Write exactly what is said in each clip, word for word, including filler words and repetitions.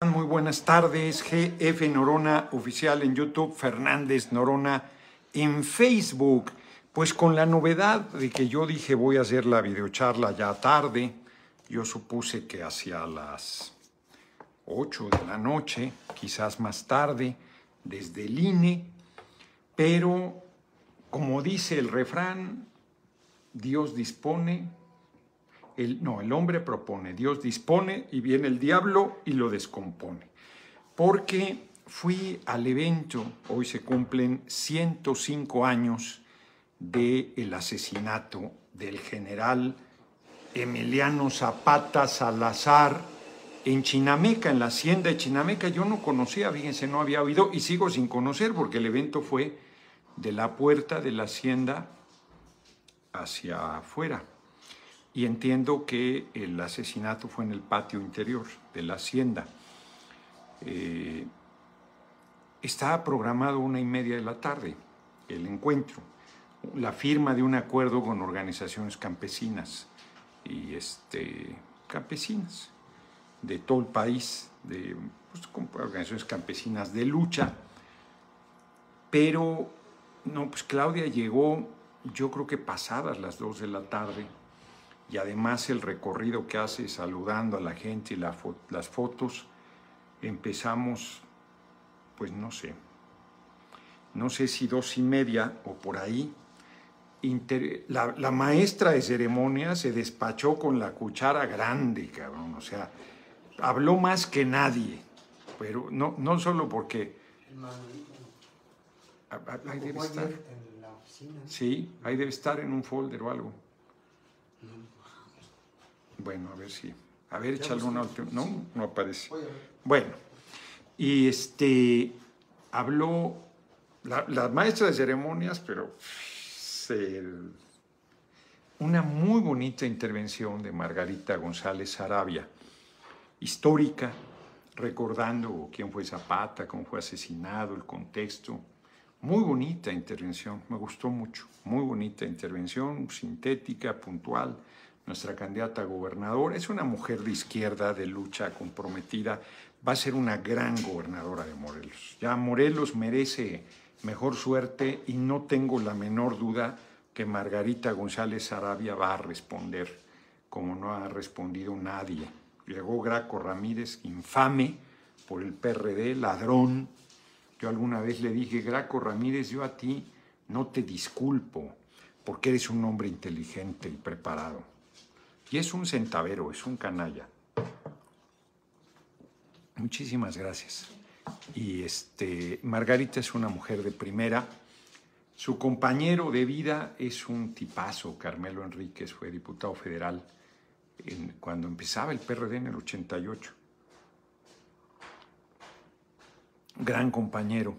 Muy buenas tardes, G F Norona Oficial en YouTube, Fernández Norona en Facebook. Pues con la novedad de que yo dije voy a hacer la videocharla ya tarde, yo supuse que hacia las ocho de la noche, quizás más tarde, desde el I N E, pero como dice el refrán, Dios dispone, el, no, el hombre propone, Dios dispone y viene el diablo y lo descompone. Porque fui al evento, hoy se cumplen ciento cinco años del asesinato del general Emiliano Zapata Salazar en Chinameca, en la hacienda de Chinameca. Yo no conocía, fíjense, no había oído y sigo sin conocer porque el evento fue de la puerta de la hacienda hacia afuera. Y entiendo que el asesinato fue en el patio interior de la hacienda. Eh, estaba programado una y media de la tarde el encuentro, la firma de un acuerdo con organizaciones campesinas y este, campesinas de todo el país, de pues, organizaciones campesinas de lucha. Pero no, pues Claudia llegó, yo creo que pasadas las dos de la tarde. Y además el recorrido que hace saludando a la gente y la fo las fotos, empezamos, pues no sé, no sé si dos y media o por ahí. Inter la, la maestra de ceremonia se despachó con la cuchara grande, cabrón, o sea, habló más que nadie, pero no, no solo porque... Ahí debe estar. Sí, ahí debe estar en un folder o algo. Bueno, a ver si... A ver, échale una última... No, no aparece. Bueno, y este... Habló la, la maestra de ceremonias, pero... Se, una muy bonita intervención de Margarita González Sarabia, histórica, recordando quién fue Zapata, cómo fue asesinado, el contexto. Muy bonita intervención, me gustó mucho. Muy bonita intervención, sintética, puntual. Nuestra candidata a gobernadora es una mujer de izquierda, de lucha, comprometida. Va a ser una gran gobernadora de Morelos. Ya Morelos merece mejor suerte y no tengo la menor duda que Margarita González Sarabia va a responder como no ha respondido nadie. Llegó Graco Ramírez, infame por el P R D, ladrón. Yo alguna vez le dije, Graco Ramírez, yo a ti no te disculpo porque eres un hombre inteligente y preparado. Y es un centavero, es un canalla. Muchísimas gracias. Y este, Margarita es una mujer de primera. Su compañero de vida es un tipazo. Carmelo Enríquez fue diputado federal en, cuando empezaba el P R D en el ochenta y ocho. Gran compañero.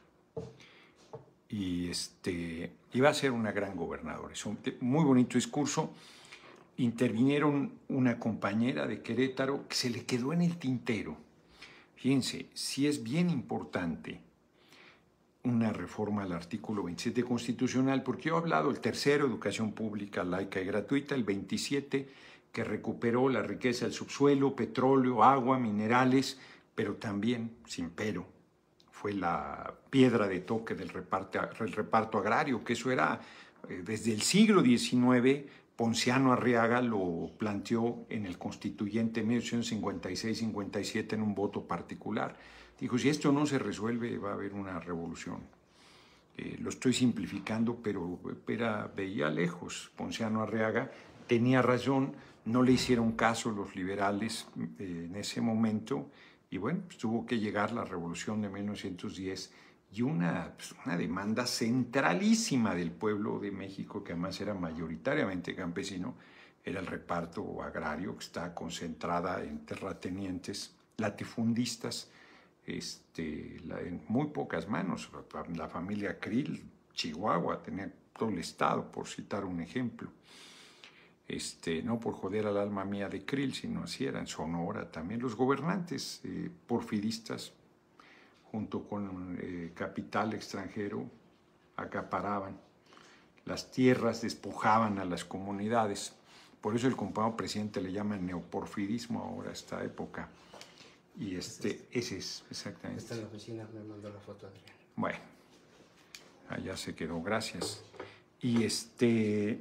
Y este, iba a ser una gran gobernadora. Es un muy bonito discurso. Intervinieron una compañera de Querétaro que se le quedó en el tintero. Fíjense, sí es bien importante una reforma al artículo veintisiete constitucional, porque yo he hablado el tercero, educación pública, laica y gratuita, el veintisiete, que recuperó la riqueza del subsuelo, petróleo, agua, minerales, pero también, sin pero, fue la piedra de toque del reparto, el reparto agrario, que eso era eh, desde el siglo diecinueve. Ponciano Arriaga lo planteó en el constituyente mil ochocientos cincuenta y seis cincuenta y siete en un voto particular. Dijo, si esto no se resuelve va a haber una revolución. Eh, lo estoy simplificando, pero era, veía lejos. Ponciano Arriaga tenía razón, no le hicieron caso los liberales eh, en ese momento y bueno, pues tuvo que llegar la revolución de mil novecientos diez y una, pues una demanda centralísima del pueblo de México, que además era mayoritariamente campesino, era el reparto agrario, que está concentrada en terratenientes, latifundistas, este, la, en muy pocas manos. La, la familia Krill, Chihuahua, tenía todo el estado, por citar un ejemplo. Este, no por joder al alma mía de Krill, sino así era en Sonora también. Los gobernantes eh, porfiristas, junto con eh, capital extranjero, acaparaban las tierras, despojaban a las comunidades. Por eso el compañero presidente le llama neoporfirismo ahora a esta época. Y este, ese es, exactamente. Está en la oficina, me mandó la foto Adrián. Bueno, allá se quedó, gracias. Y este,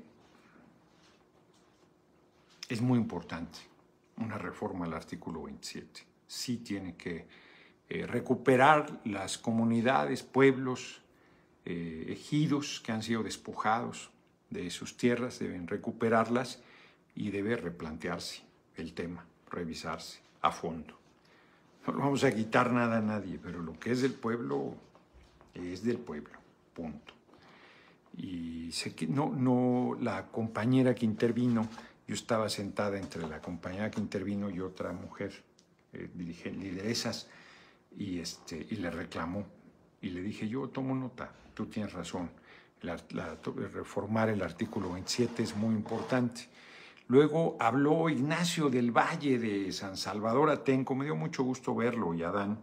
es muy importante una reforma al artículo veintisiete. Sí tiene que eh, recuperar las comunidades, pueblos, eh, ejidos que han sido despojados de sus tierras, deben recuperarlas y debe replantearse el tema, revisarse a fondo. No le vamos a quitar nada a nadie, pero lo que es del pueblo es del pueblo, punto. Y sé que no, no, la compañera que intervino, yo estaba sentada entre la compañera que intervino y otra mujer, eh, dirige, lideresas, y, este, y le reclamó. Y le dije, yo tomo nota, tú tienes razón, la, la, reformar el artículo veintisiete es muy importante. Luego habló Ignacio del Valle de San Salvador Atenco, me dio mucho gusto verlo, y Adán.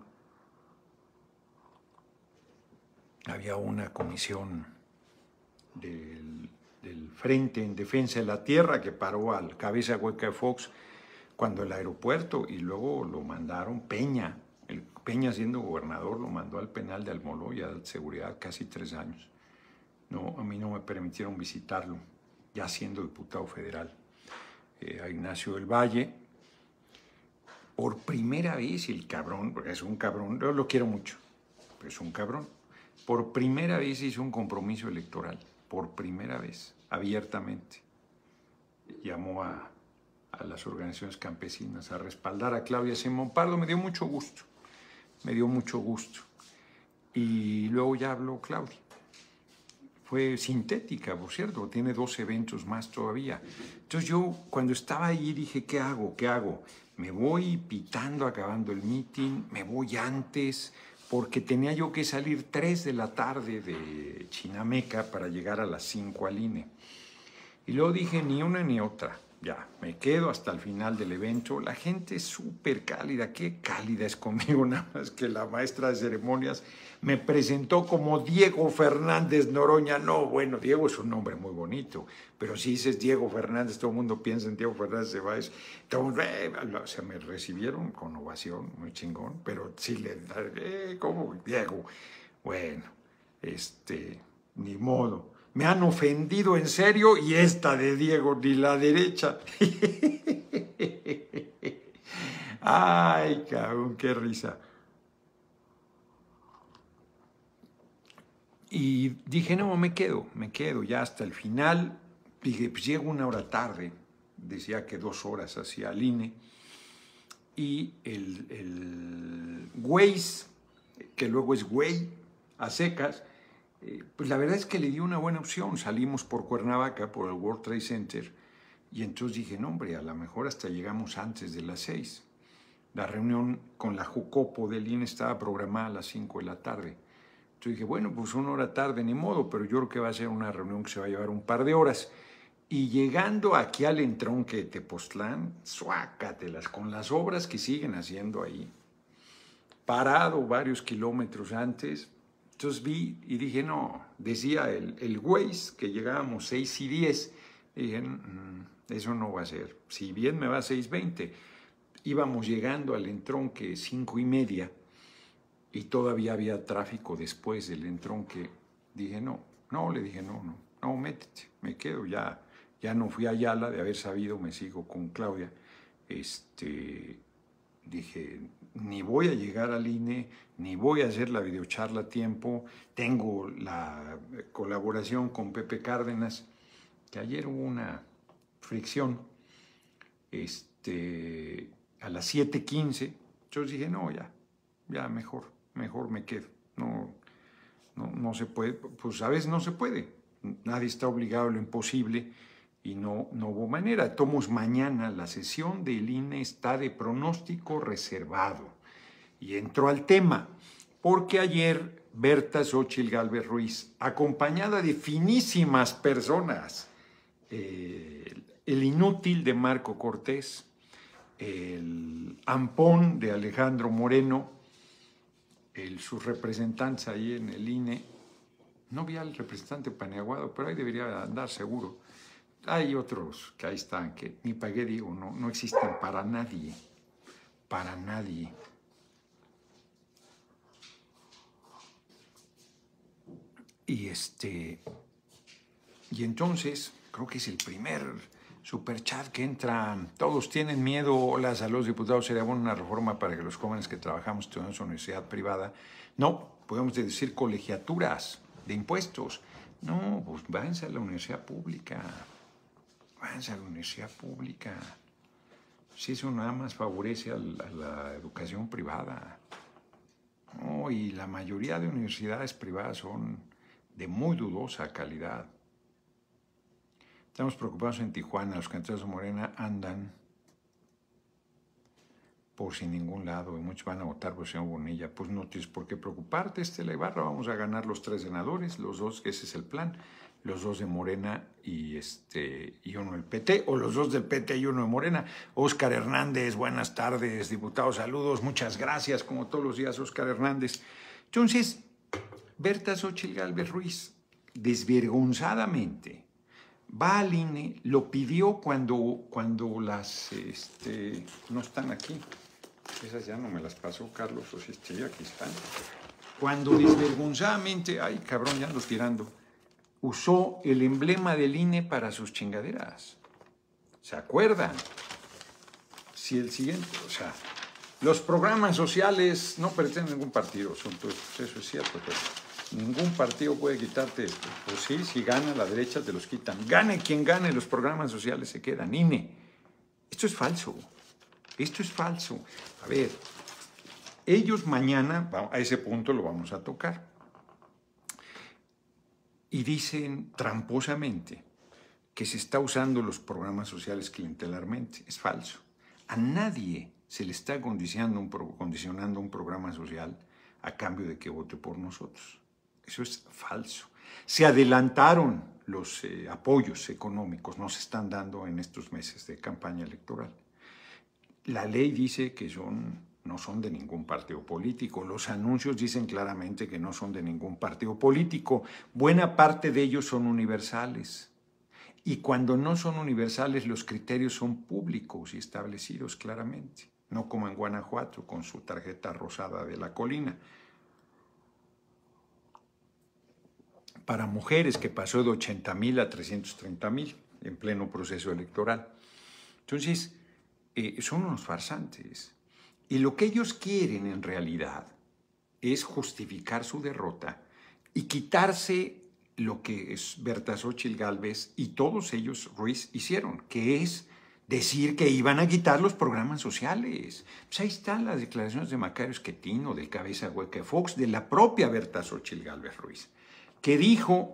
Había una comisión del, del Frente en Defensa de la Tierra que paró al cabeza hueca de Fox cuando el aeropuerto, y luego lo mandaron Peña, el Peña siendo gobernador lo mandó al penal de Almoloya de seguridad casi tres años. No, a mí no me permitieron visitarlo, ya siendo diputado federal. Eh, a Ignacio del Valle, por primera vez el cabrón, porque es un cabrón, yo lo quiero mucho, pero es un cabrón, por primera vez hizo un compromiso electoral, por primera vez, abiertamente. Llamó a, a las organizaciones campesinas a respaldar a Claudia Sheinbaum Pardo, me dio mucho gusto, me dio mucho gusto. Y luego ya habló Claudia. Fue sintética, por cierto, tiene dos eventos más todavía. Entonces yo cuando estaba ahí dije, ¿qué hago? ¿Qué hago? Me voy pitando acabando el meeting, me voy antes, porque tenía yo que salir tres de la tarde de Chinameca para llegar a las cinco al I N E. Y luego dije, ni una ni otra, ya, me quedo hasta el final del evento. La gente es súper cálida, qué cálida es conmigo, nada más que la maestra de ceremonias me presentó como Diego Fernández Noroña. No, bueno, Diego es un nombre muy bonito, pero si dices Diego Fernández, todo el mundo piensa en Diego Fernández de Valles. Entonces, eh, o sea, me recibieron con ovación, muy chingón, pero sí le eh, ¿cómo Diego? Bueno, este, ni modo. Me han ofendido en serio y esta de Diego, ni la derecha. Ay, cabrón, qué risa. Y dije, no, me quedo, me quedo ya hasta el final. Dije, pues llego una hora tarde, decía que dos horas hacia el I N E. Y el, el Waze, que luego es güey, a secas, eh, pues la verdad es que le dio una buena opción. Salimos por Cuernavaca, por el World Trade Center, y entonces dije, no, hombre, a lo mejor hasta llegamos antes de las seis. La reunión con la Jucopo del I N E estaba programada a las cinco de la tarde. Entonces dije, bueno, pues una hora tarde, ni modo, pero yo creo que va a ser una reunión que se va a llevar un par de horas. Y llegando aquí al entronque de Tepoztlán, suácatelas, con las obras que siguen haciendo ahí, parado varios kilómetros antes. Entonces vi y dije, no, decía el, el Waze que llegábamos seis y diez. Dije, mmm, eso no va a ser. Si bien me va a seis veinte, íbamos llegando al entronque cinco y media, y todavía había tráfico después del entronque. Dije, no, no, le dije, no, no, no, métete, me quedo, ya, ya no fui a Ayala, de haber sabido me sigo con Claudia. Este, dije, ni voy a llegar al I N E, ni voy a hacer la videocharla a tiempo, tengo la colaboración con Pepe Cárdenas, que ayer hubo una fricción, este, a las siete quince, yo dije, no, ya, ya mejor. Mejor me quedo, no, no, no se puede, pues a veces no se puede, nadie está obligado a lo imposible y no, no hubo manera. Tomos mañana, la sesión del I N E está de pronóstico reservado y entró al tema, porque ayer Berta Xóchitl Gálvez Ruiz, acompañada de finísimas personas, eh, el inútil de Marco Cortés, el ampón de Alejandro Moreno, El, sus representantes ahí en el I N E, no vi al representante Paniaguado, pero ahí debería andar seguro. Hay otros que ahí están, que ni pagué, digo, no, no existen para nadie, para nadie. Y, este, y entonces, creo que es el primer superchat que entra. Todos tienen miedo. Hola, a los diputados. Sería buena una reforma para que los jóvenes que trabajamos en una universidad privada. No, podemos decir colegiaturas de impuestos. No, pues váyanse a la universidad pública. Váyanse a la universidad pública. Si eso nada más favorece a la, a la educación privada. Oh, y la mayoría de universidades privadas son de muy dudosa calidad. Estamos preocupados en Tijuana. Los candidatos de Morena andan por sin ningún lado y muchos van a votar por el señor Bonilla. Pues no tienes por qué preocuparte, Estela Ibarra. Vamos a ganar los tres senadores, los dos, ese es el plan. Los dos de Morena y, este, y uno del P T, o los dos del P T y uno de Morena. Óscar Hernández, buenas tardes, diputado, saludos, muchas gracias, como todos los días, Óscar Hernández. Entonces, Berta Xóchitl Gálvez Ruiz, desvergonzadamente, va al I N E, lo pidió cuando, cuando las, este, no están aquí. Esas ya no me las pasó Carlos, o si sí, aquí están. Cuando desvergonzadamente, ay cabrón, ya ando tirando, usó el emblema del I N E para sus chingaderas. ¿Se acuerdan? Si el siguiente, o sea, los programas sociales no pertenecen a ningún partido, son, pues, eso es cierto, pero ningún partido puede quitarte, pues sí, si gana la derecha te los quitan. Gane quien gane, los programas sociales se quedan. I N E. Esto es falso. Esto es falso. A ver, ellos mañana, a ese punto lo vamos a tocar. Y dicen tramposamente que se está usando los programas sociales clientelarmente. Es falso. A nadie se le está condicionando un, pro, condicionando un programa social a cambio de que vote por nosotros. Eso es falso. Se adelantaron los eh, apoyos económicos, no se están dando en estos meses de campaña electoral. La ley dice que son... no son de ningún partido político. Los anuncios dicen claramente que no son de ningún partido político. Buena parte de ellos son universales. Y cuando no son universales, los criterios son públicos y establecidos claramente. No como en Guanajuato, con su tarjeta rosada de la colina. Para mujeres, que pasó de ochenta mil a trescientos treinta mil en pleno proceso electoral. Entonces, eh, son unos farsantes. Y lo que ellos quieren en realidad es justificar su derrota y quitarse lo que es Berta Xóchitl Gálvez y todos ellos, Ruiz, hicieron, que es decir que iban a quitar los programas sociales. Pues ahí están las declaraciones de Macario Esquetino, del cabeza hueca de Fox, de la propia Berta Xóchitl Gálvez Ruiz, que dijo,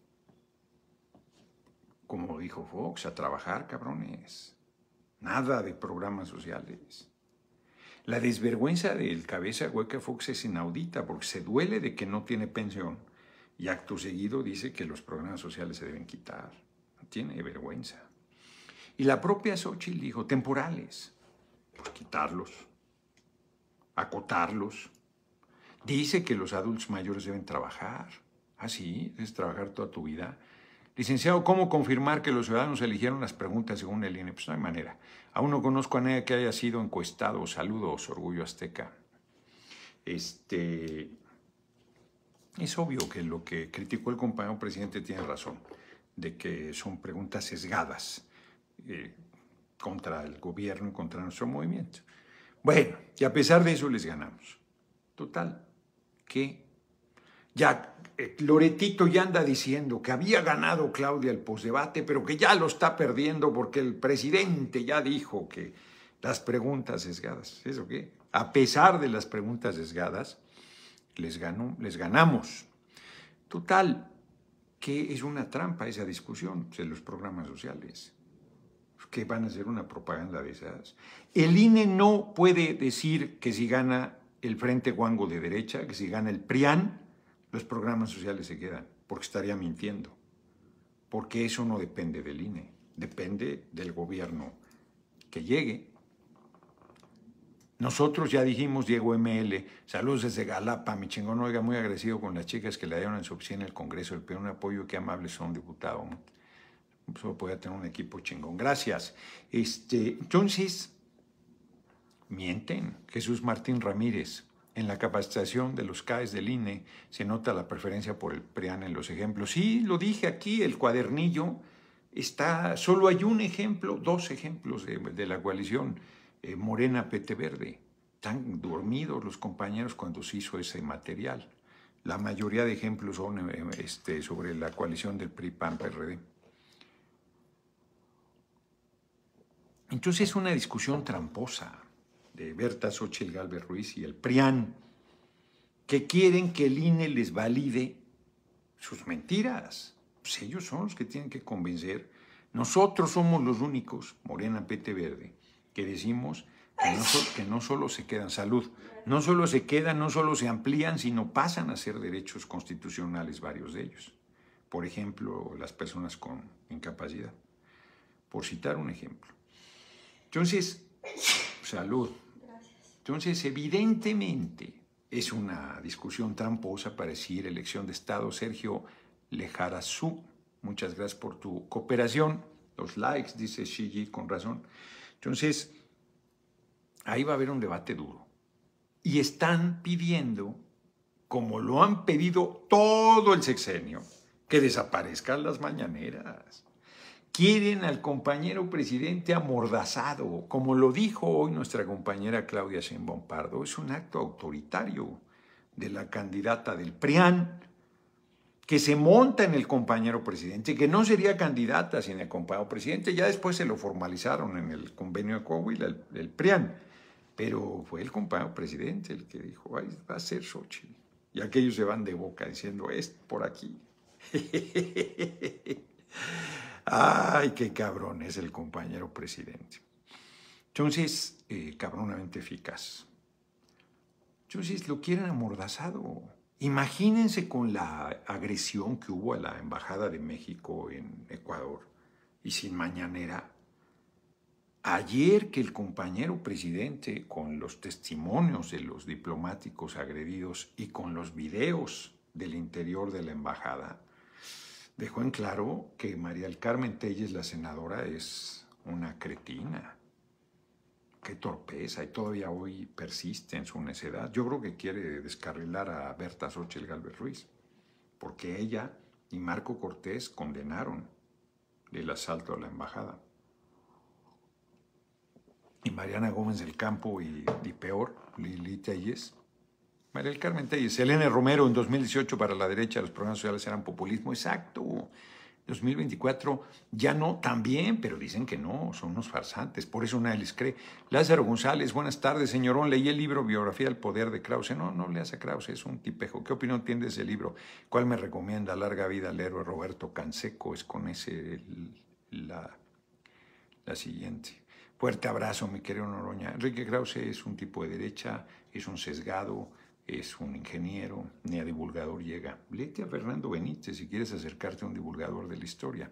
como dijo Fox, a trabajar, cabrones. Nada de programas sociales. La desvergüenza del cabeza hueca Fox es inaudita porque se duele de que no tiene pensión y acto seguido dice que los programas sociales se deben quitar. No tiene vergüenza. Y la propia Xóchitl dijo, temporales, pues quitarlos, acotarlos. Dice que los adultos mayores deben trabajar. Ah, sí, debes trabajar toda tu vida. Licenciado, ¿cómo confirmar que los ciudadanos eligieron las preguntas según el I N E? Pues no hay manera. Aún no conozco a nadie que haya sido encuestado. Saludos, Orgullo Azteca. Este, es obvio que lo que criticó el compañero presidente tiene razón, de que son preguntas sesgadas eh, contra el gobierno y contra nuestro movimiento. Bueno, y a pesar de eso les ganamos. Total, que ya eh, Loretito ya anda diciendo que había ganado Claudia el posdebate, pero que ya lo está perdiendo porque el presidente ya dijo que las preguntas sesgadas, ¿eso qué? A pesar de las preguntas sesgadas, les, ganó, les ganamos. Total, que es una trampa esa discusión de los programas sociales. ¿Qué van a hacer una propaganda de esas? El I N E no puede decir que si gana el Frente Guango de derecha, que si gana el PRIAN, los programas sociales se quedan, porque estaría mintiendo. Porque eso no depende del I N E, depende del gobierno que llegue. Nosotros ya dijimos, Diego M L, saludos desde Galapa, mi chingón, oiga, muy agradecido con las chicas que le dieron en su oficina en el Congreso, el peor apoyo, qué amables son, diputado. Solo podía tener un equipo chingón. Gracias. Este, entonces, mienten. Jesús Martín Ramírez, En la capacitación de los C A Es del I N E se nota la preferencia por el PRIAN en los ejemplos. Sí, lo dije aquí, el cuadernillo está, solo hay un ejemplo, dos ejemplos de, de la coalición eh, Morena-P T Verde. Están dormidos los compañeros cuando se hizo ese material. La mayoría de ejemplos son eh, este, sobre la coalición del P R I, P A N, P R D. Entonces es una discusión tramposa de Berta Xóchitl Gálvez Ruiz y el PRIAN, que quieren que el I N E les valide sus mentiras. Pues ellos son los que tienen que convencer. Nosotros somos los únicos, Morena, P T Verde, que decimos que no, so, que no solo se quedan, salud, no solo se quedan, no solo se amplían, sino pasan a ser derechos constitucionales varios de ellos. Por ejemplo, las personas con incapacidad, por citar un ejemplo. Entonces, salud. Entonces, evidentemente, es una discusión tramposa para decir elección de Estado. Sergio Lejarazú, muchas gracias por tu cooperación. Los likes, dice Shigi, con razón. Entonces, ahí va a haber un debate duro. Y están pidiendo, como lo han pedido todo el sexenio, que desaparezcan las mañaneras. Quieren al compañero presidente amordazado, como lo dijo hoy nuestra compañera Claudia Sheinbaum Pardo. Es un acto autoritario de la candidata del PRIAN, que se monta en el compañero presidente, que no sería candidata sin el compañero presidente. Ya después se lo formalizaron en el convenio de Coahuila, el, el PRIAN. Pero fue el compañero presidente el que dijo, ay, va a ser Xóchitl. Y aquellos se van de boca diciendo, es por aquí. Ay, qué cabrón es el compañero presidente. Entonces, eh, cabronamente eficaz. Entonces, lo quieren amordazado. Imagínense con la agresión que hubo a la Embajada de México en Ecuador y sin mañanera. Ayer que el compañero presidente, con los testimonios de los diplomáticos agredidos y con los videos del interior de la embajada, dejó en claro que María del Carmen Telles, la senadora, es una cretina. Qué torpeza, y todavía hoy persiste en su necedad. Yo creo que quiere descarrilar a Berta Xóchitl Gálvez Ruiz, porque ella y Marco Cortés condenaron el asalto a la embajada. Y Mariana Gómez del Campo y, y peor, Lili Telles, María del Carmen Telles, Elena Romero en dos mil dieciocho para la derecha, los programas sociales eran populismo, exacto. dos mil veinticuatro ya no, también, pero dicen que no, son unos farsantes, por eso nadie les cree. Lázaro González, buenas tardes, señorón, leí el libro Biografía del Poder de Krause. No, no leas a Krause, es un tipejo. ¿Qué opinión tiene de ese libro? ¿Cuál me recomienda? Larga vida al héroe Roberto Canseco, es con ese la, la siguiente. Fuerte abrazo, mi querido Noroña. Enrique Krause es un tipo de derecha, es un sesgado, es un ingeniero, ni a divulgador llega. Léete a Fernando Benítez si quieres acercarte a un divulgador de la historia.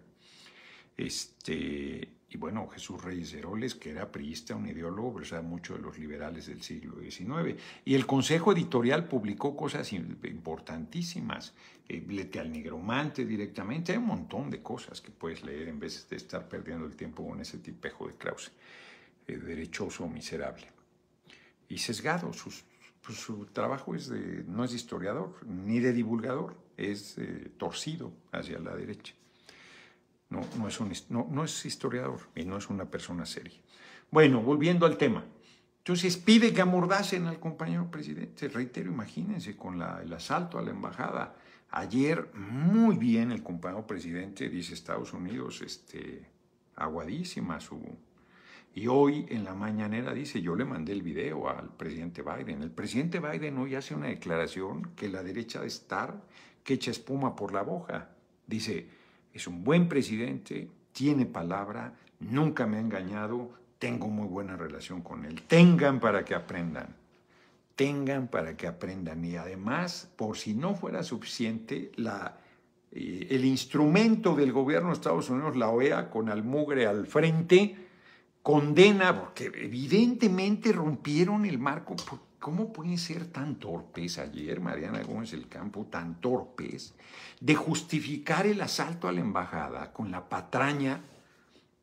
Este, y bueno, Jesús Reyes Heroles, que era priista, un ideólogo, pero sabe mucho de los liberales del siglo diecinueve. Y el Consejo Editorial publicó cosas importantísimas. Eh, léete al Nigromante directamente. Hay un montón de cosas que puedes leer en vez de estar perdiendo el tiempo con ese tipejo de Krause. Eh, derechoso, miserable. Y sesgado, sus... Pues su trabajo es de, no es de historiador ni de divulgador, es eh, torcido hacia la derecha. No, no, es un, no, no es historiador y no es una persona seria. Bueno, volviendo al tema. Entonces pide que amordacen al compañero presidente. Reitero, imagínense, con la, el asalto a la embajada. Ayer, muy bien, el compañero presidente, dice Estados Unidos, este, aguadísima su... Y hoy en la mañanera dice, yo le mandé el video al presidente Biden. El presidente Biden hoy hace una declaración que la derecha de estar, que echa espuma por la boca. Dice, es un buen presidente, tiene palabra, nunca me ha engañado, tengo muy buena relación con él. Tengan para que aprendan, tengan para que aprendan. Y además, por si no fuera suficiente, la, eh, el instrumento del gobierno de Estados Unidos, la O E A, con Almugre al frente, condena, porque evidentemente rompieron el marco. ¿Cómo pueden ser tan torpes ayer, Mariana Gómez del Campo, tan torpes, de justificar el asalto a la embajada con la patraña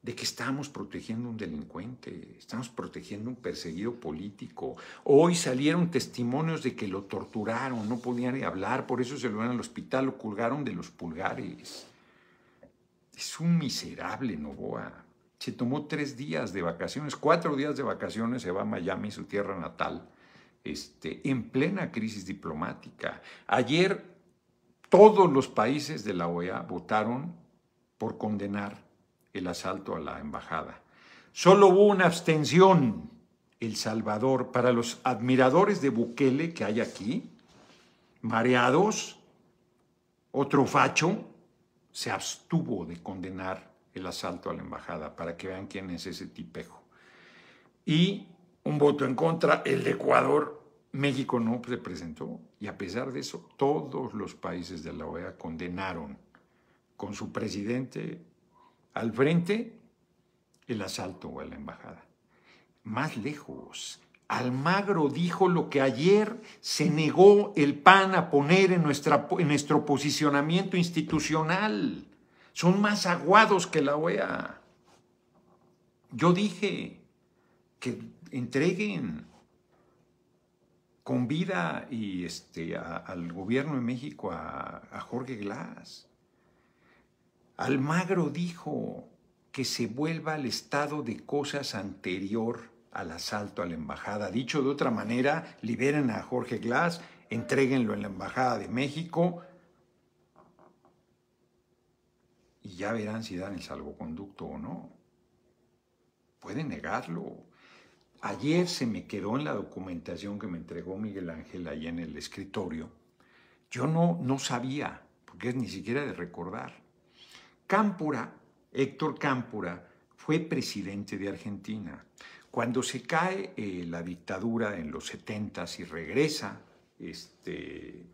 de que estamos protegiendo a un delincuente, estamos protegiendo a un perseguido político. Hoy salieron testimonios de que lo torturaron, no podía ni hablar, por eso se lo llevaron al hospital, lo colgaron de los pulgares. Es un miserable, Noboa. Se tomó tres días de vacaciones, cuatro días de vacaciones, se va a Miami, su tierra natal, este, en plena crisis diplomática. Ayer todos los países de la O E A votaron por condenar el asalto a la embajada. Solo hubo una abstención, El Salvador. Para los admiradores de Bukele que hay aquí, mareados, otro facho se abstuvo de condenar el asalto a la embajada, para que vean quién es ese tipejo. Y un voto en contra, el de Ecuador. México no se presentó, y a pesar de eso, todos los países de la O E A condenaron con su presidente al frente el asalto a la embajada. Más lejos, Almagro dijo lo que ayer se negó el P A N a poner en, nuestra, en nuestro posicionamiento institucional. Son más aguados que la O E A. Yo dije que entreguen con vida y este, a, al gobierno de México a, a Jorge Glass. Almagro dijo que se vuelva al estado de cosas anterior al asalto a la embajada. Dicho de otra manera, liberen a Jorge Glass, entréguenlo en la embajada de México y ya verán si dan el salvoconducto o no. Pueden negarlo. Ayer se me quedó en la documentación que me entregó Miguel Ángel ahí en el escritorio. Yo no, no sabía, porque es ni siquiera de recordar. Cámpora, Héctor Cámpora, fue presidente de Argentina. Cuando se cae eh, la dictadura en los setentas y regresa este,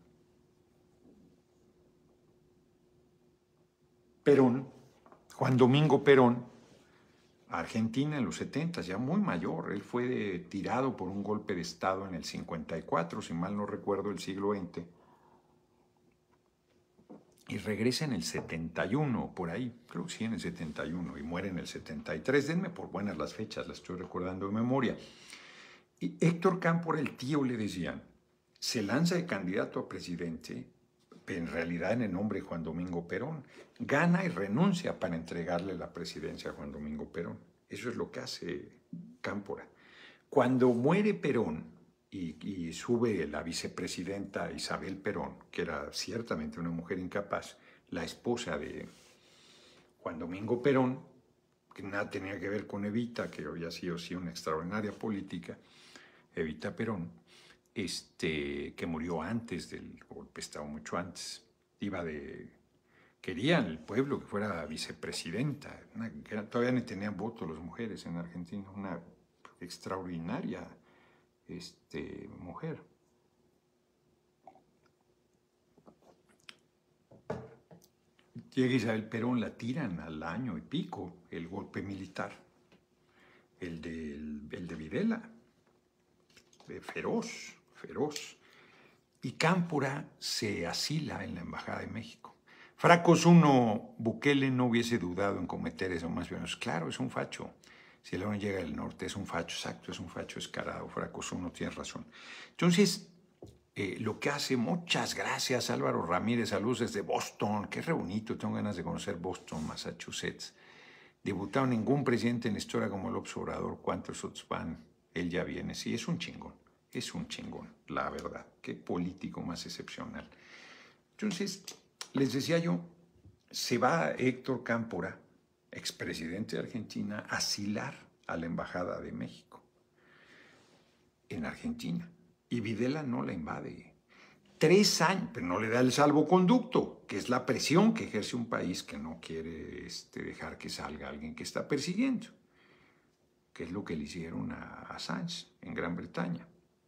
Perón, Juan Domingo Perón, a Argentina en los setentas, ya muy mayor. Él fue de, tirado por un golpe de Estado en el cincuenta y cuatro, si mal no recuerdo, el siglo veinte. Y regresa en el setenta y uno, por ahí, creo que sí, en el setenta y uno, y muere en el setenta y tres. Denme por buenas las fechas, las estoy recordando de memoria. Y Héctor Cámpora, el tío, le decían, se lanza de candidato a presidente, en realidad en el nombre de Juan Domingo Perón, gana y renuncia para entregarle la presidencia a Juan Domingo Perón. Eso es lo que hace Cámpora. Cuando muere Perón, Y, y sube la vicepresidenta Isabel Perón, que era ciertamente una mujer incapaz, la esposa de Juan Domingo Perón, que nada tenía que ver con Evita, que había sido sí una extraordinaria política, Evita Perón, este, que murió antes del golpe, estaba mucho antes, iba de... Querían el pueblo que fuera vicepresidenta, una, que era, todavía ni tenían voto las mujeres en Argentina, una extraordinaria Este, mujer. Llega Isabel Perón, la tiran al año y pico, el golpe militar, el de, el, el de Videla, feroz, feroz. Y Cámpora se asila en la Embajada de México. Fracos uno, Bukele no hubiese dudado en cometer eso, más bien, claro, es un facho. Si el león llega del norte, es un facho, exacto, es un facho descarado, Fracos uno, tienes razón. Entonces, eh, lo que hace, muchas gracias, Álvaro Ramírez, saludos desde Boston, qué re bonito, tengo ganas de conocer Boston, Massachusetts. Debutado ningún presidente en la historia como López Obrador, ¿cuántos otros van? Él ya viene, sí, es un chingón, es un chingón, la verdad, qué político más excepcional. Entonces, les decía yo, se va Héctor Cámpora, expresidente de Argentina, asilar a la Embajada de México en Argentina. Y Videla no la invade. Tres años, pero no le da el salvoconducto, que es la presión que ejerce un país que no quiere este, dejar que salga alguien que está persiguiendo, que es lo que le hicieron a Assange en Gran Bretaña.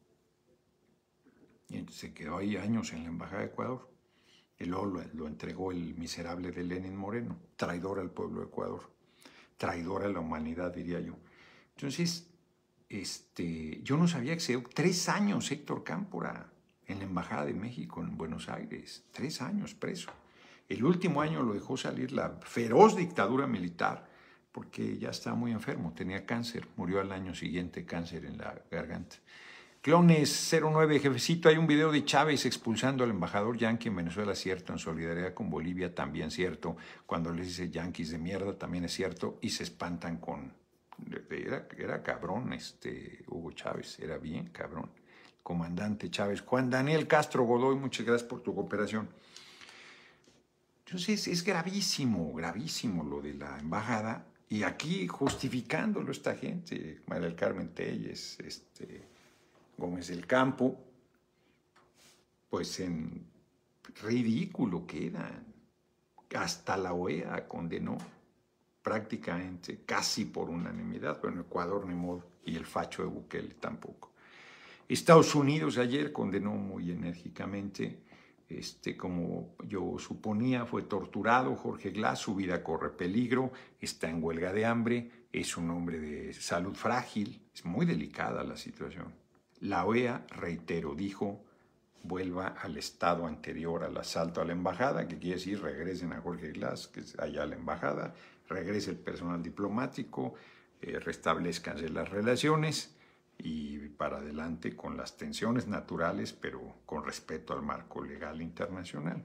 Y entonces se quedó ahí años en la Embajada de Ecuador. Y luego lo, lo entregó el miserable de Lenin Moreno, traidor al pueblo de Ecuador, traidor a la humanidad, diría yo. Entonces, este, yo no sabía que se... Tres años Héctor Cámpora en la Embajada de México en Buenos Aires, tres años preso. El último año lo dejó salir la feroz dictadura militar porque ya estaba muy enfermo, tenía cáncer, murió al año siguiente, cáncer en la garganta. Clones cero nueve, jefecito, hay un video de Chávez expulsando al embajador yanqui en Venezuela, cierto, en solidaridad con Bolivia, también cierto, cuando les dice yanquis de mierda, también es cierto, y se espantan con... Era, era cabrón este Hugo Chávez, era bien cabrón. Comandante Chávez. Juan Daniel Castro Godoy, muchas gracias por tu cooperación. Entonces es gravísimo, gravísimo lo de la embajada, y aquí justificándolo esta gente, María del Carmen Telles, este... Gómez del Campo, pues en ridículo quedan. Hasta la O E A condenó prácticamente, casi por unanimidad, pero en Ecuador ni modo, y el facho de Bukele tampoco. Estados Unidos ayer condenó muy enérgicamente, este, como yo suponía, fue torturado Jorge Glass, su vida corre peligro, está en huelga de hambre, es un hombre de salud frágil, es muy delicada la situación. La O E A, reitero, dijo, vuelva al estado anterior al asalto a la embajada, que quiere decir regresen a Jorge Glass, que es allá a la embajada, regrese el personal diplomático, eh, restablezcanse las relaciones y para adelante con las tensiones naturales, pero con respeto al marco legal internacional.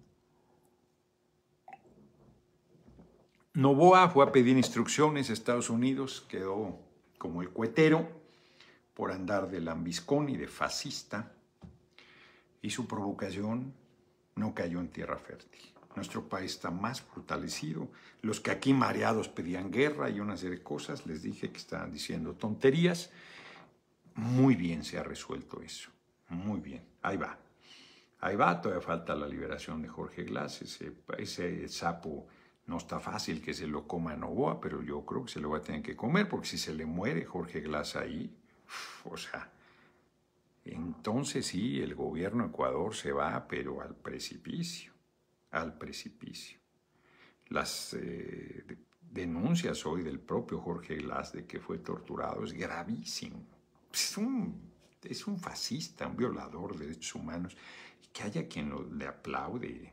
Noboa fue a pedir instrucciones a Estados Unidos, quedó como el cuetero, por andar de lambiscón y de fascista, y su provocación no cayó en tierra fértil. Nuestro país está más fortalecido. Los que aquí mareados pedían guerra y una serie de cosas, les dije que estaban diciendo tonterías. Muy bien se ha resuelto eso, muy bien. Ahí va, ahí va, todavía falta la liberación de Jorge Glass, ese, ese sapo no está fácil que se lo coma Noboa, pero yo creo que se lo va a tener que comer, porque si se le muere Jorge Glass ahí, o sea, entonces sí, el gobierno de Ecuador se va, pero al precipicio, al precipicio. Las eh, denuncias hoy del propio Jorge Glass de que fue torturado es gravísimo. Es un, es un fascista, un violador de derechos humanos, y que haya quien lo, le aplaude.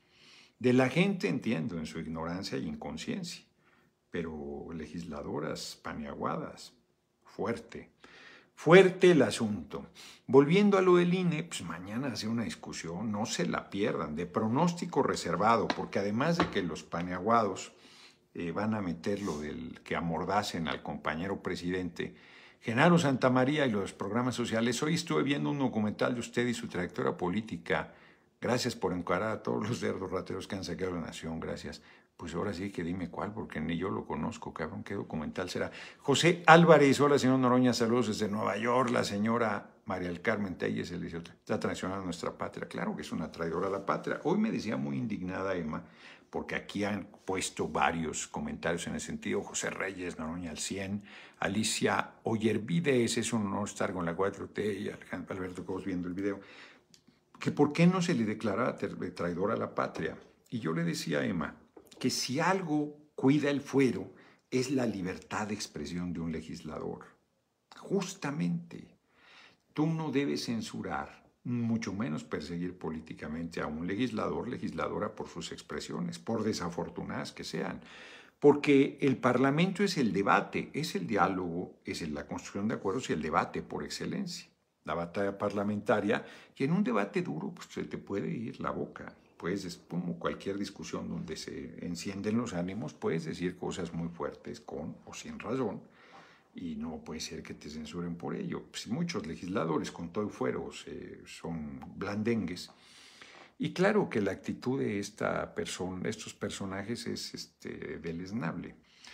De la gente entiendo en su ignorancia y inconsciencia, pero legisladoras paniaguadas, fuerte. Fuerte el asunto. Volviendo a lo del I N E, pues mañana hace una discusión, no se la pierdan, de pronóstico reservado, porque además de que los paneaguados eh, van a meter lo del que amordacen al compañero presidente, Genaro Santamaría y los programas sociales, hoy estuve viendo un documental de usted y su trayectoria política. Gracias por encarar a todos los cerdos rateros que han saqueado la nación, gracias. Pues ahora sí que dime cuál, porque ni yo lo conozco, cabrón, ¿qué documental será? José Álvarez, hola señor Noroña, saludos desde Nueva York, la señora María del Carmen Telles, el dice, está traicionando a nuestra patria. Claro que es una traidora a la patria. Hoy me decía muy indignada Emma, porque aquí han puesto varios comentarios en ese sentido. José Reyes, Noroña al cien, Alicia Oyervides, es un honor estar con la cuatro T y Alejandro Alberto Cobos viendo el video, que por qué no se le declara traidora a la patria. Y yo le decía a Emma, que si algo cuida el fuero es la libertad de expresión de un legislador. Justamente, tú no debes censurar, mucho menos perseguir políticamente a un legislador, legisladora por sus expresiones, por desafortunadas que sean. Porque el Parlamento es el debate, es el diálogo, es la construcción de acuerdos y el debate por excelencia. La batalla parlamentaria, y en un debate duro pues, se te puede ir la boca. Pues es como cualquier discusión donde se encienden los ánimos, puedes decir cosas muy fuertes con o sin razón y no puede ser que te censuren por ello. Pues muchos legisladores con todo el fuero eh, son blandengues. Y claro que la actitud de esta persona, estos personajes es este, deleznable.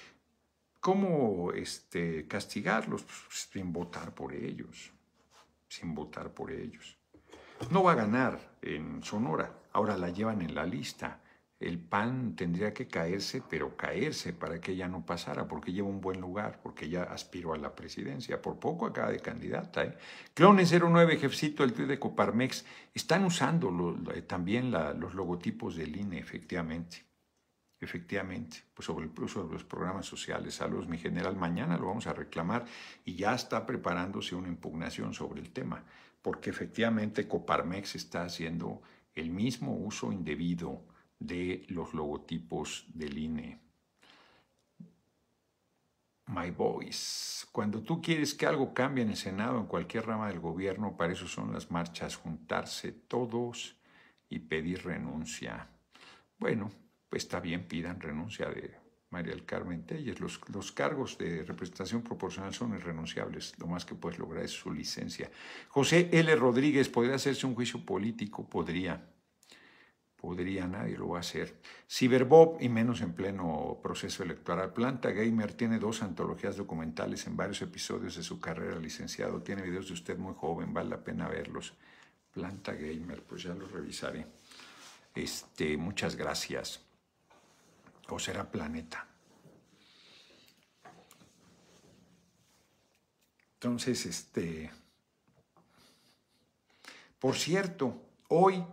¿Cómo este, castigarlos? Pues, sin votar por ellos, sin votar por ellos. No va a ganar en Sonora, ahora la llevan en la lista. El P A N tendría que caerse, pero caerse para que ella no pasara, porque lleva un buen lugar, porque ella aspiró a la presidencia. Por poco acaba de candidata. ¿eh? Clone cero nueve, jefecito, el tuit de Coparmex, están usando lo, también la, los logotipos del I N E, efectivamente. Efectivamente, pues sobre el uso de los programas sociales. Saludos, mi general, mañana lo vamos a reclamar y ya está preparándose una impugnación sobre el tema, porque efectivamente Coparmex está haciendo el mismo uso indebido de los logotipos del I N E. My Voice. Cuando tú quieres que algo cambie en el Senado, en cualquier rama del gobierno, para eso son las marchas, juntarse todos y pedir renuncia. Bueno, pues está bien, pidan renuncia de María del Carmen Telles. Los, los cargos de representación proporcional son irrenunciables. Lo más que puedes lograr es su licencia. José L. Rodríguez, ¿podría hacerse un juicio político? Podría. Podría, nadie lo va a hacer. Cyberbob, y menos en pleno proceso electoral. Planta Gamer tiene dos antologías documentales en varios episodios de su carrera, licenciado. Tiene videos de usted muy joven, vale la pena verlos. Planta Gamer, pues ya los revisaré. Este, muchas gracias. O será Planeta. Entonces, este... Por cierto, hoy...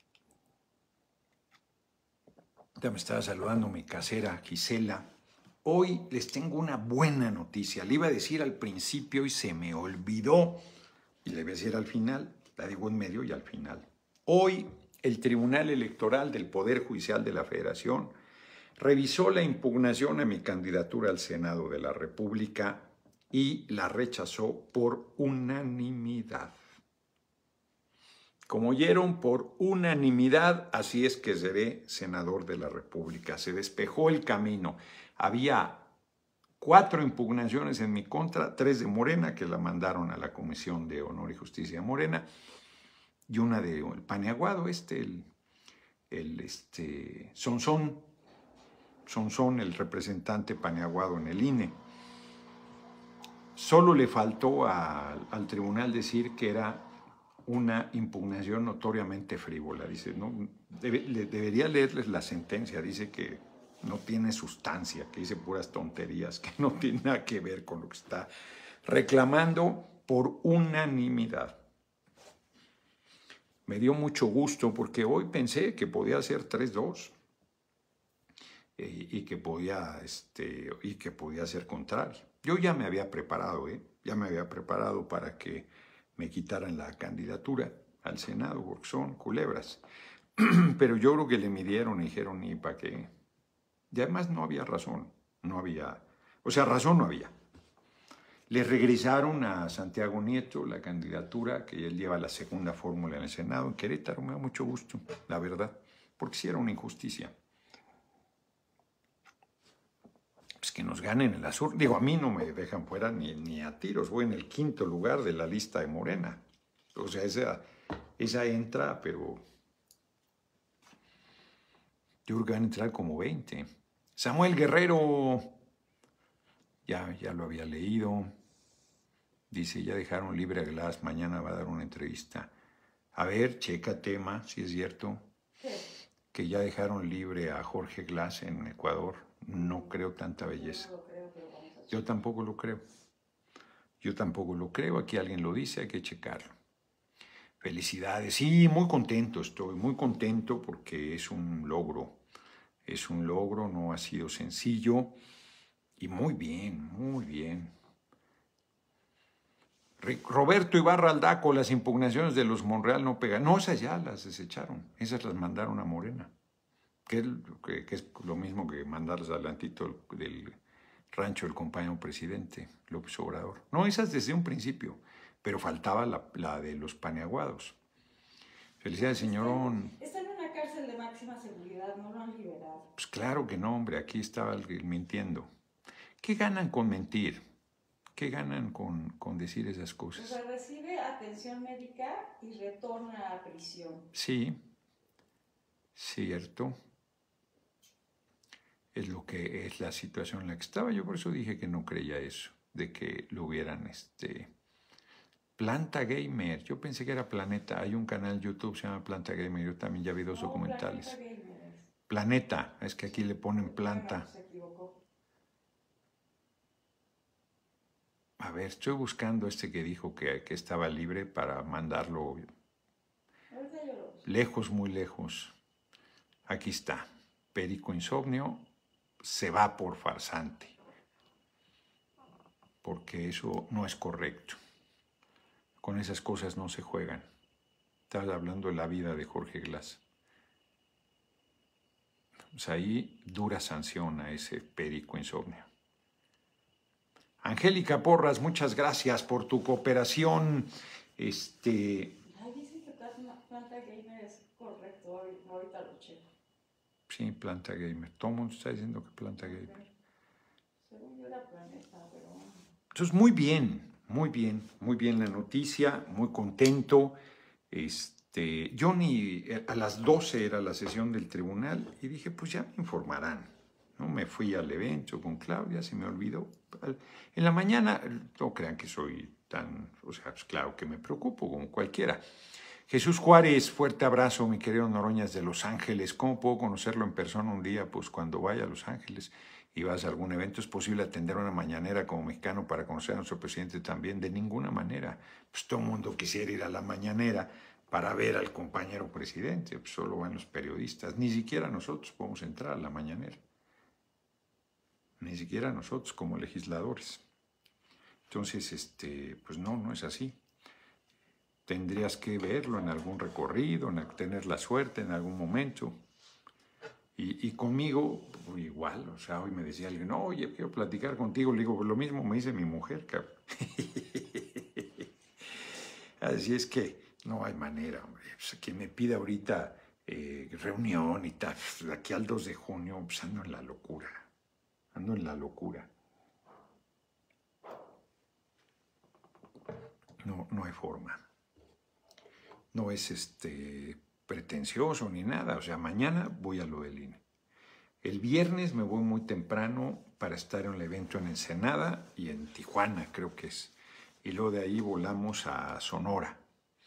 Ya me estaba saludando mi casera Gisela. Hoy les tengo una buena noticia. Le iba a decir al principio y se me olvidó. Y le voy a decir al final. La digo en medio y al final. Hoy el Tribunal Electoral del Poder Judicial de la Federación revisó la impugnación a mi candidatura al Senado de la República y la rechazó por unanimidad. Como oyeron, por unanimidad, así es que seré senador de la República. Se despejó el camino. Había cuatro impugnaciones en mi contra, tres de Morena, que la mandaron a la Comisión de Honor y Justicia de Morena, y una de el Paniaguado, este, el, el este, Sonsón, Sonsón, el representante Paniaguado en el I N E. Solo le faltó a, al tribunal decir que era una impugnación notoriamente frívola. Dice, no, debe, le, debería leerles la sentencia. Dice que no tiene sustancia, que dice puras tonterías, que no tiene nada que ver con lo que está reclamando por unanimidad. Me dio mucho gusto porque hoy pensé que podía ser tres dos eh, y, que podía, este, y que podía ser contrario. Yo ya me había preparado, ¿eh? ya me había preparado para que me quitaran la candidatura al Senado, porque son culebras. Pero yo creo que le midieron y dijeron, ni para qué. Y además no había razón, no había, o sea, razón no había. Le regresaron a Santiago Nieto la candidatura, que él lleva la segunda fórmula en el Senado. En Querétaro me da mucho gusto, la verdad, porque sí era una injusticia. Pues que nos ganen el azul. Digo, a mí no me dejan fuera ni, ni a tiros. Voy en el quinto lugar de la lista de Morena. O sea, esa, esa entra, pero yo creo que van a entrar como veinte. Samuel Guerrero, ya, ya lo había leído. Dice, ya dejaron libre a Glass, mañana va a dar una entrevista. A ver, checa tema, si es cierto. ¿Qué? Que ya dejaron libre a Jorge Glass en Ecuador. No creo tanta belleza. Yo, no lo creo, pero vamos a Yo tampoco lo creo. Yo tampoco lo creo. Aquí alguien lo dice, hay que checarlo. Felicidades. Sí, muy contento estoy, muy contento porque es un logro. Es un logro, no ha sido sencillo. Y muy bien, muy bien. Roberto Ibarra Aldaco, las impugnaciones de los Monreal no pegan. No, esas ya las desecharon. Esas las mandaron a Morena. Que es, que, que es lo mismo que mandarlas adelantito del rancho del compañero presidente López Obrador. No, esas desde un principio, pero faltaba la, la de los Paniaguados. Felicidades, señorón. Está en una cárcel de máxima seguridad, no lo han liberado. Pues claro que no, hombre, aquí estaba el mintiendo. ¿Qué ganan con mentir? ¿Qué ganan con, con decir esas cosas? O sea, recibe atención médica y retorna a prisión. Sí, cierto. Es lo que es la situación en la que estaba. Yo por eso dije que no creía eso, de que lo hubieran, este... Planta Gamer, yo pensé que era Planeta. Hay un canal YouTube que se llama Planta Gamer, yo también ya vi dos no, documentales. Planeta Gamer. Planeta, es que aquí le ponen planta. Se equivocó. A ver, estoy buscando este que dijo que, que estaba libre para mandarlo lejos, muy lejos. Aquí está. Perico Insomnio se va por farsante, porque eso no es correcto. Con esas cosas no se juegan. Estás hablando de la vida de Jorge Glass. Pues ahí dura sanción a ese Perico Insomnio. Angélica Porras, muchas gracias por tu cooperación. Este, Ay, dicen que Planta, Planta Gamer es correcto, ahorita lo checo. sí, Planta Gamer. Todo el mundo está diciendo que Planta Gamer. Según yo era Planeta, pero... Entonces, muy bien, muy bien, muy bien la noticia, muy contento. Este, yo ni a las doce era la sesión del tribunal y dije, pues ya me informarán. ¿No? Me fui al evento con Claudia, se me olvidó. En la mañana, no crean que soy tan, o sea, pues claro que me preocupo, como cualquiera. Jesús Juárez, fuerte abrazo, mi querido Noroñas de Los Ángeles. ¿Cómo puedo conocerlo en persona un día? Pues cuando vaya a Los Ángeles y vas a algún evento, ¿es posible atender una mañanera como mexicano para conocer a nuestro presidente también? De ninguna manera. Pues todo el mundo quisiera ir a la mañanera para ver al compañero presidente, pues solo van los periodistas. Ni siquiera nosotros podemos entrar a la mañanera. Ni siquiera nosotros como legisladores. Entonces, este, pues no, no es así. Tendrías que verlo en algún recorrido, en tener la suerte en algún momento. Y, y conmigo, pues igual, o sea, hoy me decía alguien, no, oye, quiero platicar contigo. Le digo, lo mismo me dice mi mujer, cabrón. Así es que no hay manera, hombre. Pues, quien me pida ahorita eh, reunión y tal, de aquí al dos de junio, pues ando en la locura. Ando en la locura. No, no hay forma. No es este, pretencioso ni nada. O sea, mañana voy a lo del I N E. El viernes me voy muy temprano para estar en el evento en Ensenada y en Tijuana, creo que es. Y luego de ahí volamos a Sonora.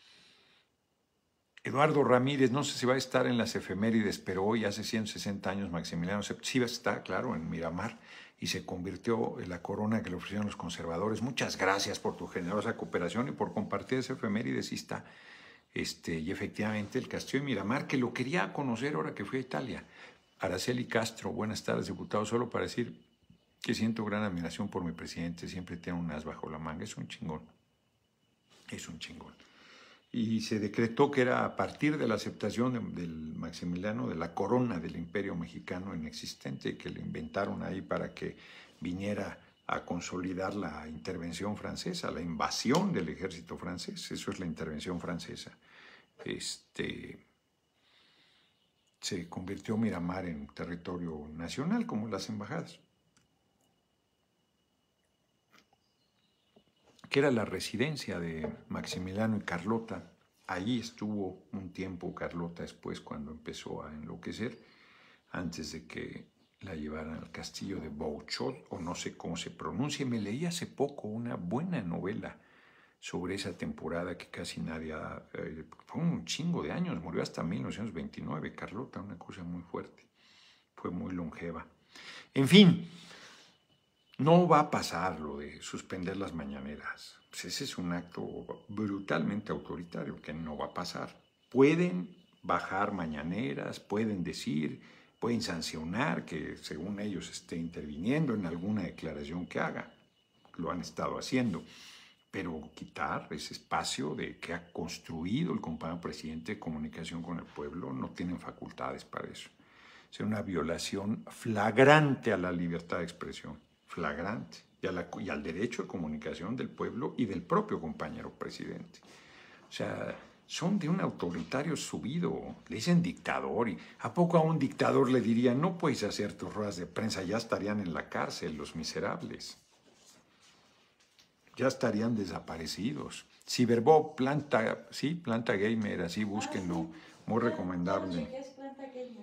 Eduardo Ramírez, no sé si va a estar en las efemérides, pero hoy hace ciento sesenta años Maximiliano Séptimo, sí está, claro, en Miramar, y se convirtió en la corona que le ofrecieron los conservadores. Muchas gracias por tu generosa cooperación y por compartir esa efeméride, sí está. Este, y efectivamente el castillo de Miramar, que lo quería conocer ahora que fui a Italia. Araceli Castro, buenas tardes, diputado, solo para decir que siento gran admiración por mi presidente, siempre tiene un as bajo la manga, es un chingón, es un chingón. Y se decretó que era a partir de la aceptación de, del Maximiliano de la corona del Imperio Mexicano inexistente, que le inventaron ahí para que viniera a consolidar la intervención francesa, la invasión del ejército francés. Eso es la intervención francesa. Este, se convirtió Miramar en territorio nacional, como las embajadas, que era la residencia de Maximiliano y Carlota. Allí estuvo un tiempo Carlota después, cuando empezó a enloquecer, antes de que la llevaran al castillo de Bouchot, o no sé cómo se pronuncia. Me leí hace poco una buena novela sobre esa temporada que casi nadie ha... Eh, fue un chingo de años, murió hasta mil novecientos veintinueve, Carlota, una cosa muy fuerte. Fue muy longeva. En fin, no va a pasar lo de suspender las mañaneras. Pues ese es un acto brutalmente autoritario que no va a pasar. Pueden bajar mañaneras, pueden decir, pueden sancionar que según ellos esté interviniendo en alguna declaración que haga. Lo han estado haciendo. Pero quitar ese espacio de que ha construido el compañero presidente de comunicación con el pueblo, no tienen facultades para eso. Es una violación flagrante a la libertad de expresión, flagrante, y, a la, y al derecho de comunicación del pueblo y del propio compañero presidente. O sea, son de un autoritario subido, le dicen dictador, y ¿a poco a un dictador le dirían no puedes hacer tus ruedas de prensa? Ya estarían en la cárcel los miserables. Ya estarían desaparecidos. Cyberbob, planta, sí, Planta Gamer, así búsquenlo, ah, sí. muy Ya, recomendable. ya es Planta Gamer.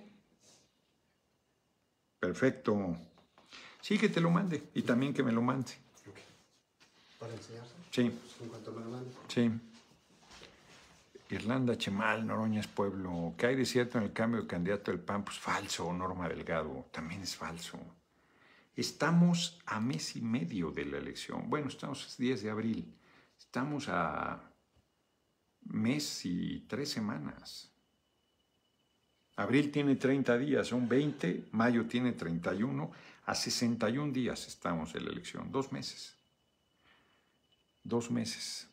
Perfecto. Sí, que te lo mande y también que me lo mande. Okay. ¿Para enseñarse? Sí. En cuanto me lo mande. Sí. Irlanda, Chemal, Noroña es pueblo. ¿Qué hay de cierto en el cambio de candidato del P A N? Pues falso, Norma Delgado, también es falso. Estamos a mes y medio de la elección. Bueno, estamos a diez de abril. Estamos a mes y tres semanas. Abril tiene treinta días, son veinte. Mayo tiene treinta y uno. A sesenta y un días estamos en la elección. Dos meses. Dos meses.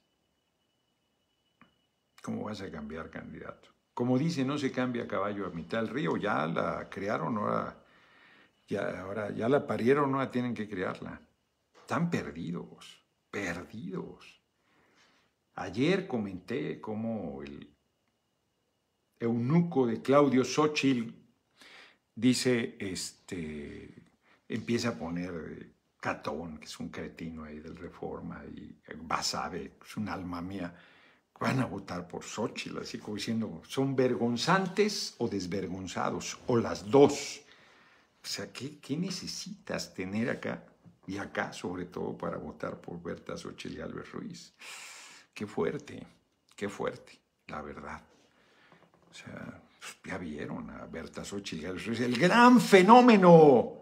¿Cómo vas a cambiar candidato? Como dice, no se cambia caballo a mitad del río. Ya la crearon, ahora... Ya, ahora ya la parieron, no tienen que criarla. Están perdidos, perdidos. Ayer comenté cómo el eunuco de Claudio Xochitl dice, este, empieza a poner Catón, que es un cretino ahí del Reforma, y Basabe, es un alma mía, van a votar por Xochitl, así como diciendo, son vergonzantes o desvergonzados, o las dos. O sea, ¿qué, qué necesitas tener acá y acá, sobre todo, para votar por Berta Xochitl Gálvez Ruiz? Qué fuerte, qué fuerte, la verdad. O sea, ya vieron a Berta Xochitl Gálvez Ruiz, el gran fenómeno.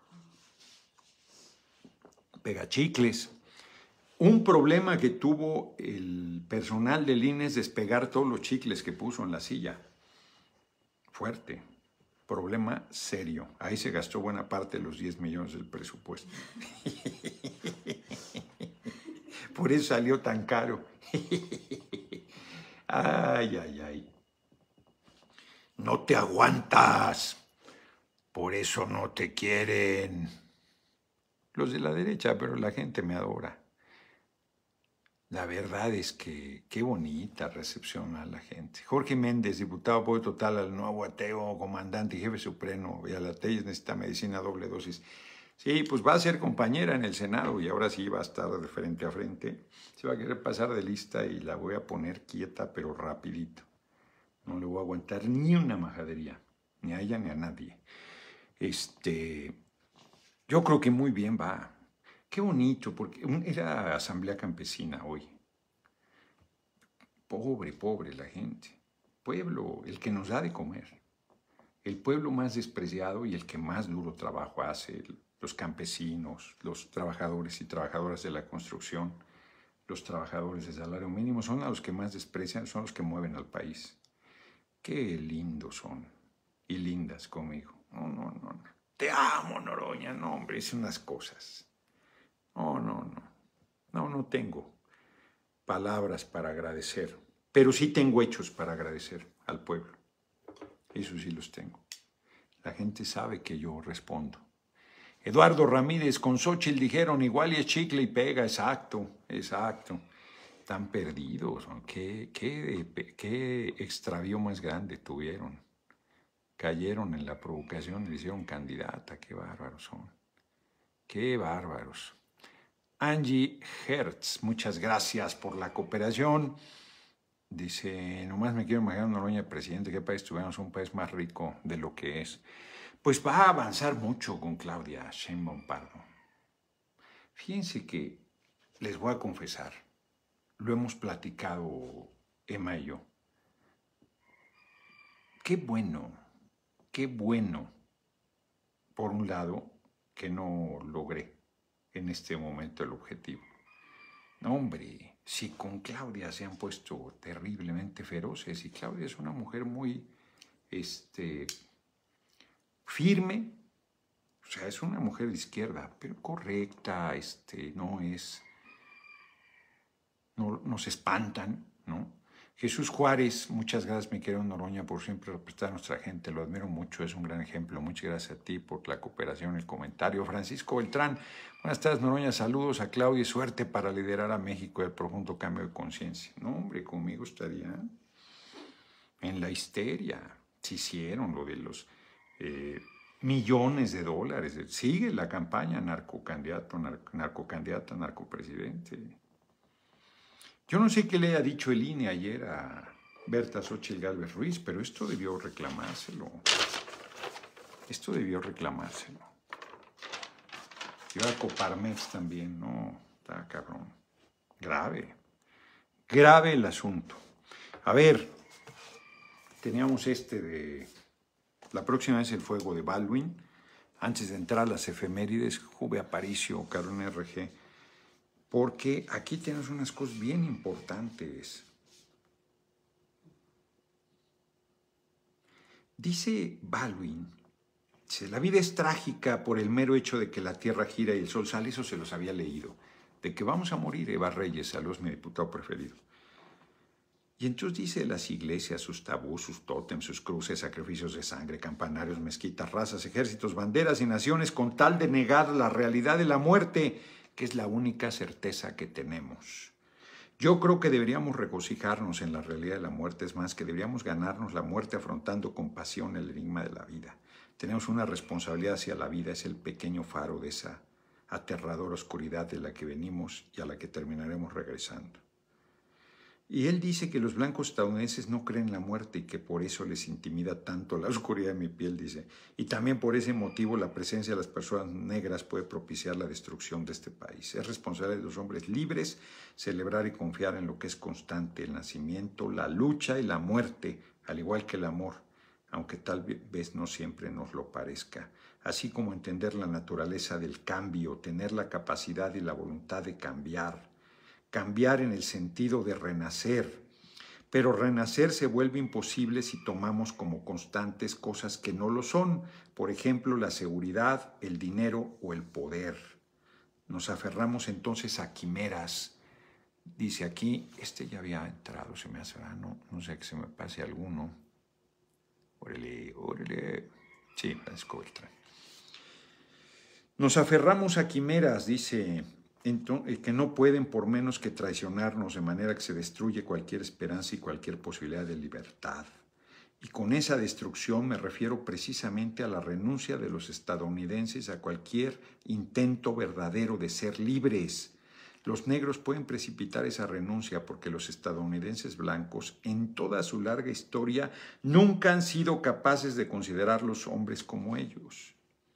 Pegachicles. Un problema que tuvo el personal del I N E es despegar todos los chicles que puso en la silla. Fuerte. Problema serio. Ahí se gastó buena parte de los diez millones del presupuesto. Por eso salió tan caro. Ay, ay, ay. No te aguantas. Por eso no te quieren. Los de la derecha, pero la gente me adora. La verdad es que qué bonita recepción a la gente. Jorge Méndez, diputado apoyo total al nuevo ateo, comandante y jefe supremo, y a la T E I necesita medicina doble dosis. Sí, pues va a ser compañera en el Senado y ahora sí va a estar de frente a frente. Se va a querer pasar de lista y la voy a poner quieta, pero rapidito. No le voy a aguantar ni una majadería, ni a ella ni a nadie. Este, yo creo que muy bien va. Qué bonito, porque era asamblea campesina hoy. Pobre, pobre la gente. Pueblo, el que nos da de comer. El pueblo más despreciado y el que más duro trabajo hace. Los campesinos, los trabajadores y trabajadoras de la construcción, los trabajadores de salario mínimo, son a los que más desprecian, son los que mueven al país. Qué lindos son y lindas conmigo. No, no, no, no. Te amo, Noroña. No, hombre, es unas cosas. No, no, no. No, no tengo palabras para agradecer, pero sí tengo hechos para agradecer al pueblo. Eso sí los tengo. La gente sabe que yo respondo. Eduardo Ramírez, con Xochitl dijeron igual y es chicle y pega. Exacto, exacto. Están perdidos. ¿Qué, qué, qué extravío más grande tuvieron? Cayeron en la provocación y le hicieron candidata. Qué bárbaros son. Qué bárbaros. Angie Hertz, muchas gracias por la cooperación. Dice, nomás me quiero imaginar, Noroña, presidente, ¿qué país tuviéramos un país más rico de lo que es? Pues va a avanzar mucho con Claudia Sheinbaum Pardo. Fíjense que, les voy a confesar, lo hemos platicado Emma y yo. Qué bueno, qué bueno, por un lado, que no logré en este momento el objetivo. No, hombre, si con Claudia se han puesto terriblemente feroces, y Claudia es una mujer muy este, firme, o sea, es una mujer de izquierda, pero correcta, este, no es, no nos espantan, ¿no? Jesús Juárez, muchas gracias, mi querido Noroña, por siempre representar a nuestra gente. Lo admiro mucho, es un gran ejemplo. Muchas gracias a ti por la cooperación, el comentario. Francisco Beltrán, buenas tardes, Noroña. Saludos a Claudia y suerte para liderar a México el profundo cambio de conciencia. No, hombre, conmigo estarían en la histeria. Se hicieron lo de los eh, millones de dólares. Sigue la campaña narcocandidato, narco, narcocandidata, narcopresidente. Yo no sé qué le ha dicho el I N E ayer a Berta Xochitl Gálvez Ruiz, pero esto debió reclamárselo. Esto debió reclamárselo. Y a Coparmex también, no, está cabrón. Grave, grave el asunto. A ver, teníamos este de, la próxima vez el fuego de Baldwin. Antes de entrar a las efemérides, Juve Aparicio, Carolina R G, porque aquí tenemos unas cosas bien importantes. Dice Baldwin, dice, la vida es trágica por el mero hecho de que la tierra gira y el sol sale, eso se los había leído, de que vamos a morir. Eva Reyes, saludos, mi diputado preferido. Y entonces dice las iglesias, sus tabús, sus tótems, sus cruces, sacrificios de sangre, campanarios, mezquitas, razas, ejércitos, banderas y naciones, con tal de negar la realidad de la muerte, que es la única certeza que tenemos. Yo creo que deberíamos regocijarnos en la realidad de la muerte, es más, que deberíamos ganarnos la muerte afrontando con pasión el enigma de la vida. Tenemos una responsabilidad hacia la vida, es el pequeño faro de esa aterradora oscuridad de la que venimos y a la que terminaremos regresando. Y él dice que los blancos estadounidenses no creen en la muerte y que por eso les intimida tanto la oscuridad de mi piel, dice. Y también por ese motivo la presencia de las personas negras puede propiciar la destrucción de este país. Es responsabilidad de los hombres libres celebrar y confiar en lo que es constante, el nacimiento, la lucha y la muerte, al igual que el amor, aunque tal vez no siempre nos lo parezca. Así como entender la naturaleza del cambio, tener la capacidad y la voluntad de cambiar. Cambiar en el sentido de renacer, pero renacer se vuelve imposible si tomamos como constantes cosas que no lo son, por ejemplo, la seguridad, el dinero o el poder. Nos aferramos entonces a quimeras. Dice aquí, este ya había entrado, se me hace, ah, no, no sé que se me pase alguno. Órale, órale. Sí, parezco el tren. Nos aferramos a quimeras, dice, entonces, que no pueden por menos que traicionarnos, de manera que se destruye cualquier esperanza y cualquier posibilidad de libertad. Y con esa destrucción me refiero precisamente a la renuncia de los estadounidenses a cualquier intento verdadero de ser libres. Los negros pueden precipitar esa renuncia porque los estadounidenses blancos, en toda su larga historia, nunca han sido capaces de considerar los hombres como ellos.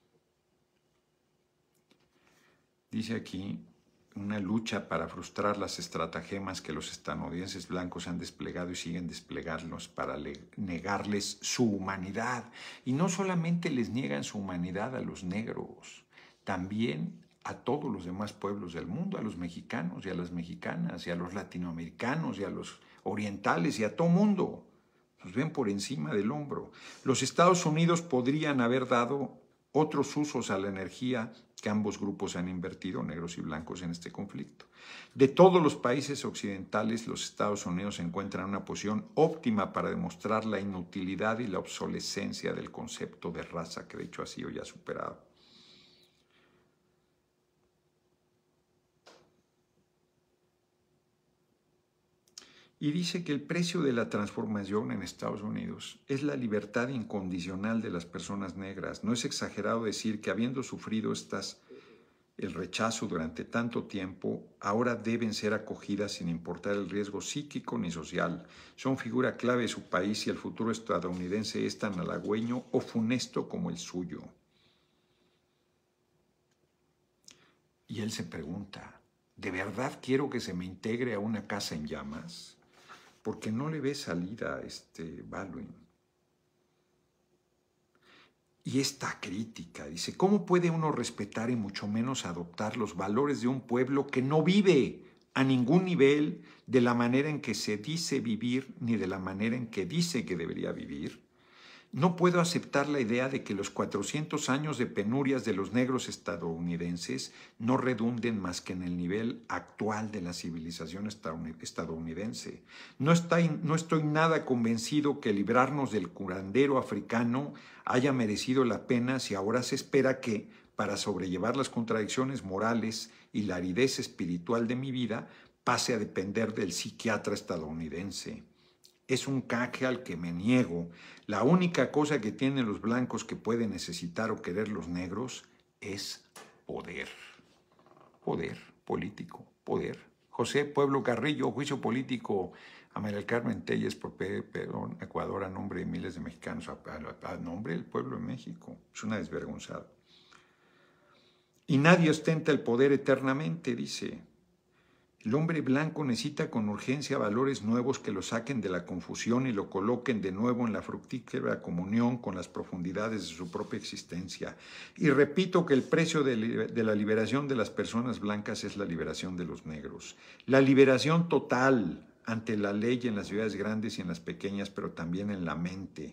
Dice aquí, una lucha para frustrar las estratagemas que los estadounidenses blancos han desplegado y siguen desplegarlos para negarles su humanidad. Y no solamente les niegan su humanidad a los negros, también a todos los demás pueblos del mundo, a los mexicanos y a las mexicanas, y a los latinoamericanos y a los orientales y a todo mundo. Nos ven por encima del hombro. Los Estados Unidos podrían haber dado otros usos a la energía que ambos grupos han invertido, negros y blancos, en este conflicto. De todos los países occidentales, los Estados Unidos se encuentran en una posición óptima para demostrar la inutilidad y la obsolescencia del concepto de raza, que de hecho ha sido ya superado. Y dice que el precio de la transformación en Estados Unidos es la libertad incondicional de las personas negras. No es exagerado decir que habiendo sufrido estas, el rechazo durante tanto tiempo, ahora deben ser acogidas sin importar el riesgo psíquico ni social. Son figura clave de su país y el futuro estadounidense es tan halagüeño o funesto como el suyo. Y él se pregunta, ¿de verdad quiero que se me integre a una casa en llamas? Porque no le ve salida a este Baldwin. Y esta crítica, dice, ¿cómo puede uno respetar y mucho menos adoptar los valores de un pueblo que no vive a ningún nivel de la manera en que se dice vivir ni de la manera en que dice que debería vivir? No puedo aceptar la idea de que los cuatrocientos años de penurias de los negros estadounidenses no redunden más que en el nivel actual de la civilización estadounidense. No estoy, no estoy nada convencido que librarnos del curandero africano haya merecido la pena si ahora se espera que, para sobrellevar las contradicciones morales y la aridez espiritual de mi vida, pase a depender del psiquiatra estadounidense. Es un canje al que me niego. La única cosa que tienen los blancos que pueden necesitar o querer los negros es poder. Poder político, poder. José Pueblo Carrillo, juicio político a María del Carmen Telles por perdón, Ecuador a nombre de miles de mexicanos, a, a, a nombre del pueblo de México. Es una desvergonzada. Y nadie ostenta el poder eternamente, dice. El hombre blanco necesita con urgencia valores nuevos que lo saquen de la confusión y lo coloquen de nuevo en la fructífera comunión con las profundidades de su propia existencia. Y repito que el precio de, de la liberación de las personas blancas es la liberación de los negros. La liberación total ante la ley en las ciudades grandes y en las pequeñas, pero también en la mente.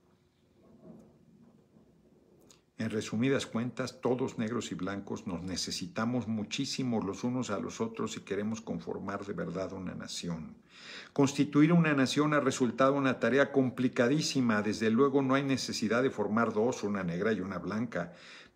En resumidas cuentas, todos negros y blancos nos necesitamos muchísimo los unos a los otros si queremos conformar de verdad una nación. Constituir una nación ha resultado una tarea complicadísima. Desde luego no hay necesidad de formar dos, una negra y una blanca,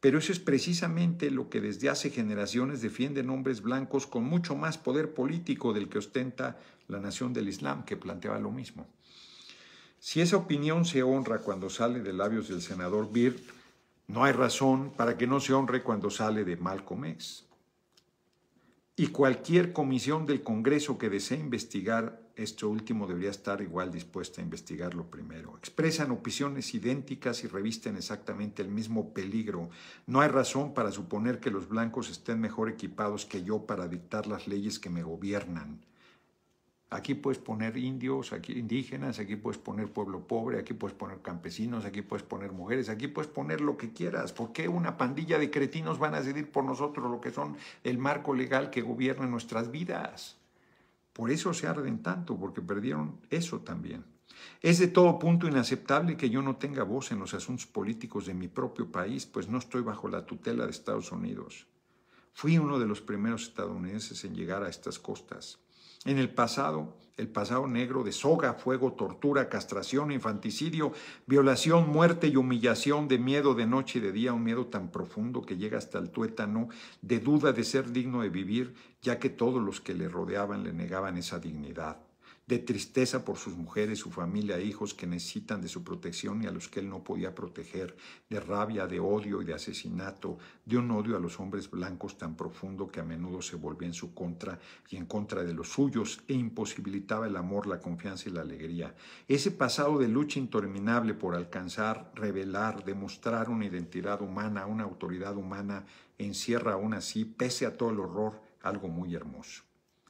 Pero eso es precisamente lo que desde hace generaciones defienden hombres blancos con mucho más poder político del que ostenta la nación del Islam, que planteaba lo mismo. Si esa opinión se honra cuando sale de labios del senador Byrd, no hay razón para que no se honre cuando sale de Malcolm X. Y cualquier comisión del Congreso que desee investigar esto último debería estar igual dispuesta a investigarlo primero. Expresan opiniones idénticas y revisten exactamente el mismo peligro. No hay razón para suponer que los blancos estén mejor equipados que yo para dictar las leyes que me gobiernan. Aquí puedes poner indios, aquí indígenas, aquí puedes poner pueblo pobre, aquí puedes poner campesinos, aquí puedes poner mujeres, aquí puedes poner lo que quieras. ¿Por qué una pandilla de cretinos van a decidir por nosotros lo que son el marco legal que gobierna nuestras vidas? Por eso se arden tanto, porque perdieron eso también. Es de todo punto inaceptable que yo no tenga voz en los asuntos políticos de mi propio país, pues no estoy bajo la tutela de Estados Unidos. Fui uno de los primeros estadounidenses en llegar a estas costas. En el pasado, el pasado negro de soga, fuego, tortura, castración, infanticidio, violación, muerte y humillación, de miedo de noche y de día, un miedo tan profundo que llega hasta el tuétano, de duda de ser digno de vivir, ya que todos los que le rodeaban le negaban esa dignidad, de tristeza por sus mujeres, su familia e hijos que necesitan de su protección y a los que él no podía proteger, de rabia, de odio y de asesinato, de un odio a los hombres blancos tan profundo que a menudo se volvía en su contra y en contra de los suyos e imposibilitaba el amor, la confianza y la alegría. Ese pasado de lucha interminable por alcanzar, revelar, demostrar una identidad humana, una autoridad humana, encierra aún así, pese a todo el horror, algo muy hermoso.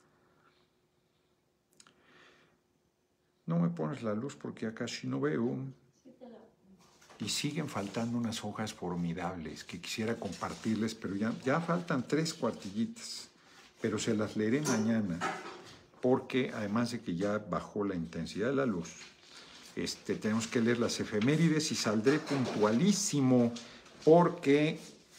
No me pones la luz porque acá sí no veo. Y siguen faltando unas hojas formidables que quisiera compartirles, pero ya, ya faltan tres cuartillitas. Pero se las leeré mañana porque además de que ya bajó la intensidad de la luz, este, tenemos que leer las efemérides y saldré puntualísimo porque...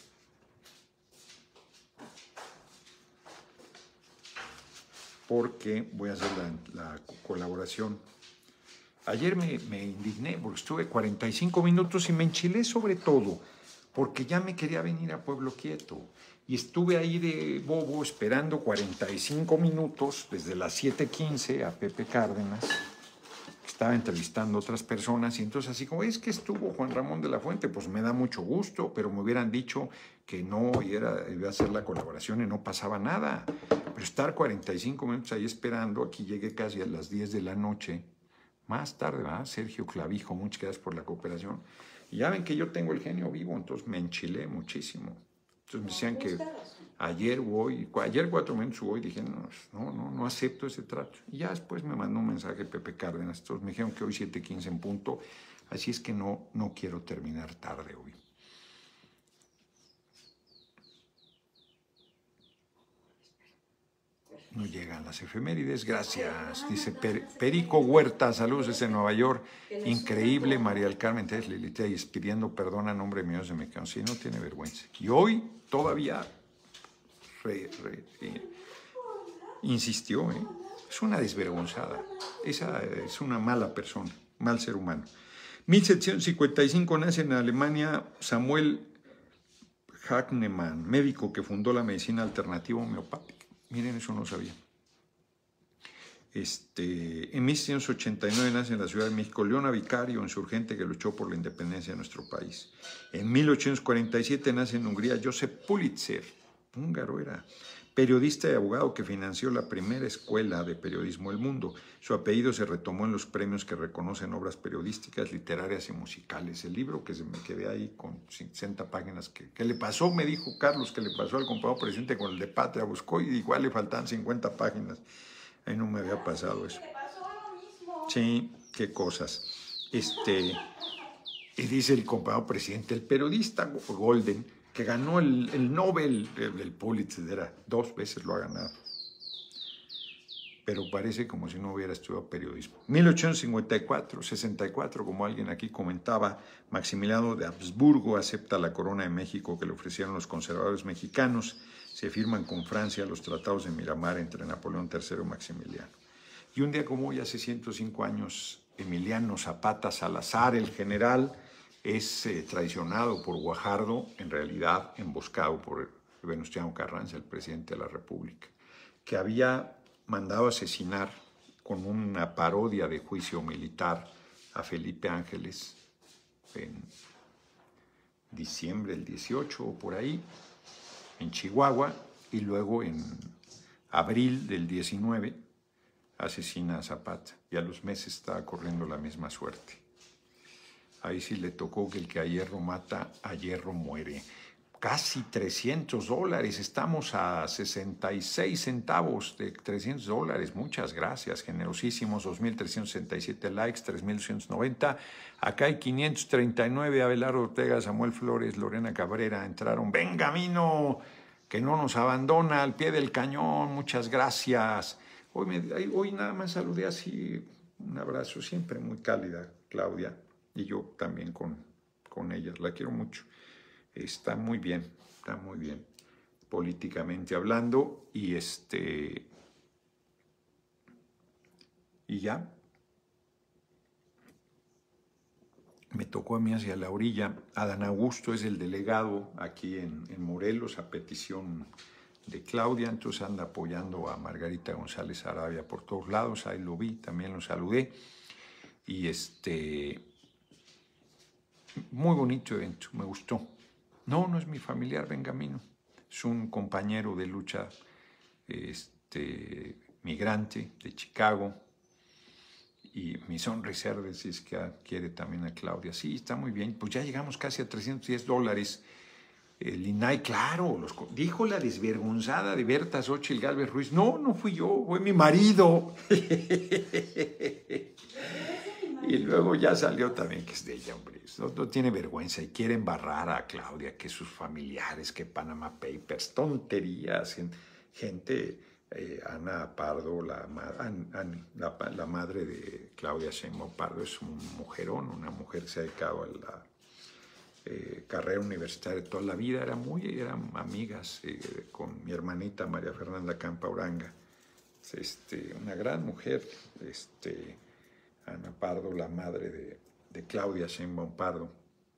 porque voy a hacer la, la colaboración. Ayer me, me indigné porque estuve cuarenta y cinco minutos y me enchilé sobre todo porque ya me quería venir a Pueblo Quieto. Y estuve ahí de bobo esperando cuarenta y cinco minutos desde las siete quince a Pepe Cárdenas, que estaba entrevistando a otras personas. Y entonces así como, es que estuvo Juan Ramón de la Fuente, pues me da mucho gusto, pero me hubieran dicho que no y era, iba a hacer la colaboración y no pasaba nada. Pero estar cuarenta y cinco minutos ahí esperando, aquí llegué casi a las diez de la noche. Más tarde, ¿verdad? Sergio Clavijo, muchas gracias por la cooperación. Y ya ven que yo tengo el genio vivo, entonces me enchilé muchísimo. Entonces me decían que ayer voy, ayer cuatro minutos voy, dije, no, no, no, no acepto ese trato. Y ya después me mandó un mensaje Pepe Cárdenas, entonces me dijeron que hoy siete quince en punto, así es que no, no quiero terminar tarde hoy. No llegan las efemérides, gracias. Dice Per, Perico Huerta, saludos desde Nueva York. Increíble, María del Carmen Térez Lilita, y pidiendo perdón a nombre mío, se me quedó. Sí, no tiene vergüenza. Y hoy todavía re, re, eh, insistió, ¿eh? Es una desvergonzada. Esa es una mala persona, mal ser humano. mil setecientos cincuenta y cinco nace en Alemania Samuel Hahnemann, médico que fundó la medicina alternativa homeopática. Miren, eso no sabía. Este, en mil setecientos ochenta y nueve nace en la Ciudad de México Leona Vicario, insurgente que luchó por la independencia de nuestro país. En mil ochocientos cuarenta y siete nace en Hungría Joseph Pulitzer, húngaro era, periodista y abogado que financió la primera escuela de periodismo del mundo. Su apellido se retomó en los premios que reconocen obras periodísticas, literarias y musicales. El libro que se me quedé ahí con sesenta páginas, que, que le pasó, me dijo Carlos, que le pasó al compañero presidente con el de Patria, buscó y igual le faltaban cincuenta páginas. Ahí no me había pasado eso. Sí, qué cosas. Este, y dice el compañero presidente, el periodista Golden, que ganó el, el Nobel del Pulitzer, era, dos veces lo ha ganado. Pero parece como si no hubiera estudiado periodismo. mil ochocientos cincuenta y cuatro, sesenta y cuatro, como alguien aquí comentaba, Maximiliano de Habsburgo acepta la corona de México que le ofrecieron los conservadores mexicanos. Se firman con Francia los tratados de Miramar entre Napoleón tercero y Maximiliano. Y un día como hoy, hace ciento cinco años, Emiliano Zapata Salazar, el general, es eh, traicionado por Guajardo, en realidad emboscado por Venustiano Carranza, el presidente de la República, que había mandado asesinar con una parodia de juicio militar a Felipe Ángeles en diciembre del dieciocho o por ahí, en Chihuahua, y luego en abril del diecinueve asesina a Zapata, y a los meses estaba corriendo la misma suerte. Ahí sí le tocó que el que a hierro mata, a hierro muere. Casi trescientos dólares, estamos a sesenta y seis centavos de trescientos dólares. Muchas gracias, generosísimos. dos mil trescientos sesenta y siete likes, tres mil doscientos noventa. Acá hay quinientos treinta y nueve, Abelardo Ortega, Samuel Flores, Lorena Cabrera, entraron. Benjamino, que no nos abandona al pie del cañón, muchas gracias. Hoy, me, hoy nada más saludé así, un abrazo, siempre muy cálida, Claudia, y yo también con, con ella, la quiero mucho. Está muy bien, está muy bien, políticamente hablando, y este, y ya, me tocó a mí hacia la orilla. Adán Augusto es el delegado aquí en, en Morelos, a petición de Claudia, entonces anda apoyando a Margarita González Arabia por todos lados, ahí lo vi, también lo saludé, y este, muy bonito evento, me gustó. No, no es mi familiar Benjamino, es un compañero de lucha este, migrante de Chicago, y mi sonrisa si es que quiere también a Claudia. Sí, está muy bien, pues ya llegamos casi a trescientos diez dólares. El I N A I, claro, los, dijo la desvergonzada de Berta Xóchitl Gálvez Ruiz. No, no fui yo, fue mi marido. Y luego ya salió también que es de ella, hombre. No, no tiene vergüenza y quiere embarrar a Claudia, que sus familiares, que Panama Papers, tonterías. Gente, eh, Ana Pardo, la, An, An, la, la madre de Claudia Sheinbaum Pardo, es un mujerón, una mujer que se ha dedicado a la eh, carrera universitaria toda la vida. Era muy, eran amigas eh, con mi hermanita María Fernanda Campa Uranga. Este, una gran mujer, este... Ana Pardo, la madre de, de Claudia Sheinbaum Pardo.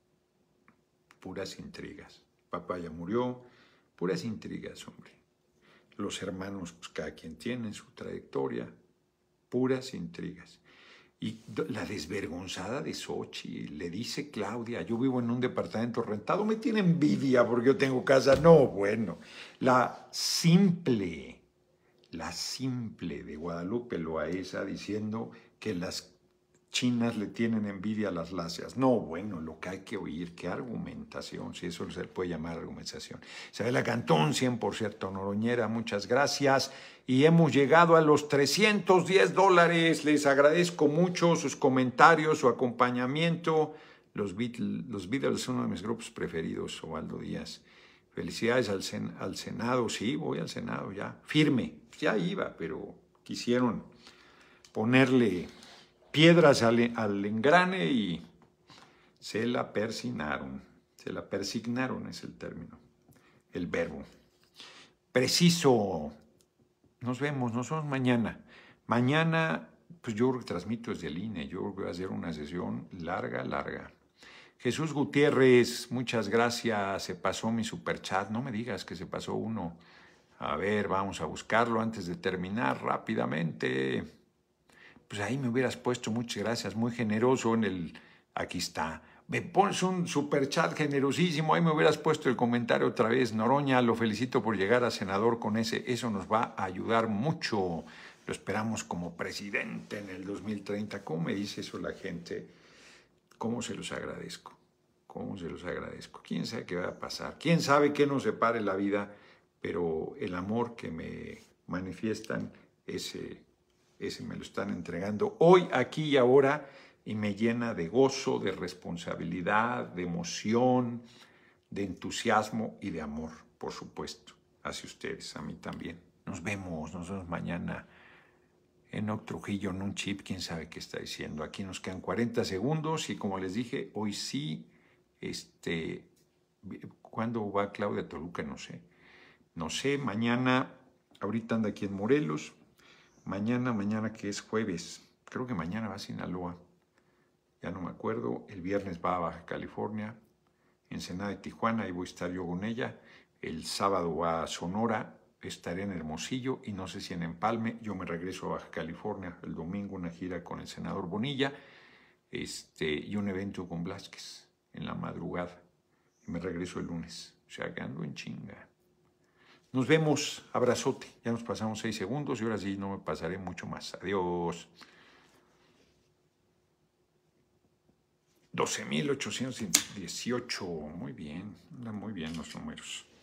Puras intrigas. Papá ya murió, puras intrigas, hombre. Los hermanos, pues cada quien tiene su trayectoria, puras intrigas. Y la desvergonzada de Xóchitl, le dice Claudia, yo vivo en un departamento rentado, me tiene envidia porque yo tengo casa. No, bueno, la simple, la simple de Guadalupe Loaesa diciendo que las chinas le tienen envidia a las lacias. No, bueno, lo que hay que oír, qué argumentación, si eso se le puede llamar argumentación. Isabela Cantón, cien por ciento Noroñera, muchas gracias. Y hemos llegado a los trescientos diez dólares. Les agradezco mucho sus comentarios, su acompañamiento. Los Beatles, los Beatles son uno de mis grupos preferidos, Osvaldo Díaz. Felicidades al, sen, al Senado. Sí, voy al Senado ya. Firme. Ya iba, pero quisieron ponerle piedras al, al engrane y se la persignaron. Se la persignaron es el término, el verbo. Preciso. Nos vemos, nos vemos mañana. Mañana, pues yo creo que transmito desde el I N E. Yo creo que voy a hacer una sesión larga, larga. Jesús Gutiérrez, muchas gracias. Se pasó mi superchat. No me digas que se pasó uno. A ver, vamos a buscarlo antes de terminar rápidamente. Pues ahí me hubieras puesto muchas gracias, muy generoso en el... Aquí está. Me pones un superchat generosísimo, ahí me hubieras puesto el comentario otra vez. Noroña, lo felicito por llegar a senador con ese. Eso nos va a ayudar mucho. Lo esperamos como presidente en el dos mil treinta. ¿Cómo me dice eso la gente? ¿Cómo se los agradezco? ¿Cómo se los agradezco? ¿Quién sabe qué va a pasar? ¿Quién sabe qué nos separe la vida? Pero el amor que me manifiestan, ese, ese me lo están entregando hoy, aquí y ahora, y me llena de gozo, de responsabilidad, de emoción, de entusiasmo y de amor, por supuesto, hacia ustedes, a mí también. Nos vemos, nos vemos mañana. Enoc Trujillo en un chip, quién sabe qué está diciendo. Aquí nos quedan cuarenta segundos y como les dije, hoy sí, este, ¿cuándo va Claudia Toluca? No sé. No sé, mañana, ahorita anda aquí en Morelos, mañana, mañana que es jueves, creo que mañana va a Sinaloa. ya no me acuerdo. El viernes va a Baja California, Ensenada de Tijuana, ahí voy a estar yo con ella. El sábado va a Sonora, estaré en Hermosillo y no sé si en Empalme. Yo me regreso a Baja California el domingo, una gira con el senador Bonilla, este, y un evento con Blázquez en la madrugada. Y me regreso el lunes, o sea que ando en chinga. Nos vemos, abrazote. Ya nos pasamos seis segundos y ahora sí no me pasaré mucho más. Adiós. doce mil ochocientos dieciocho, muy bien, andan muy bien los números.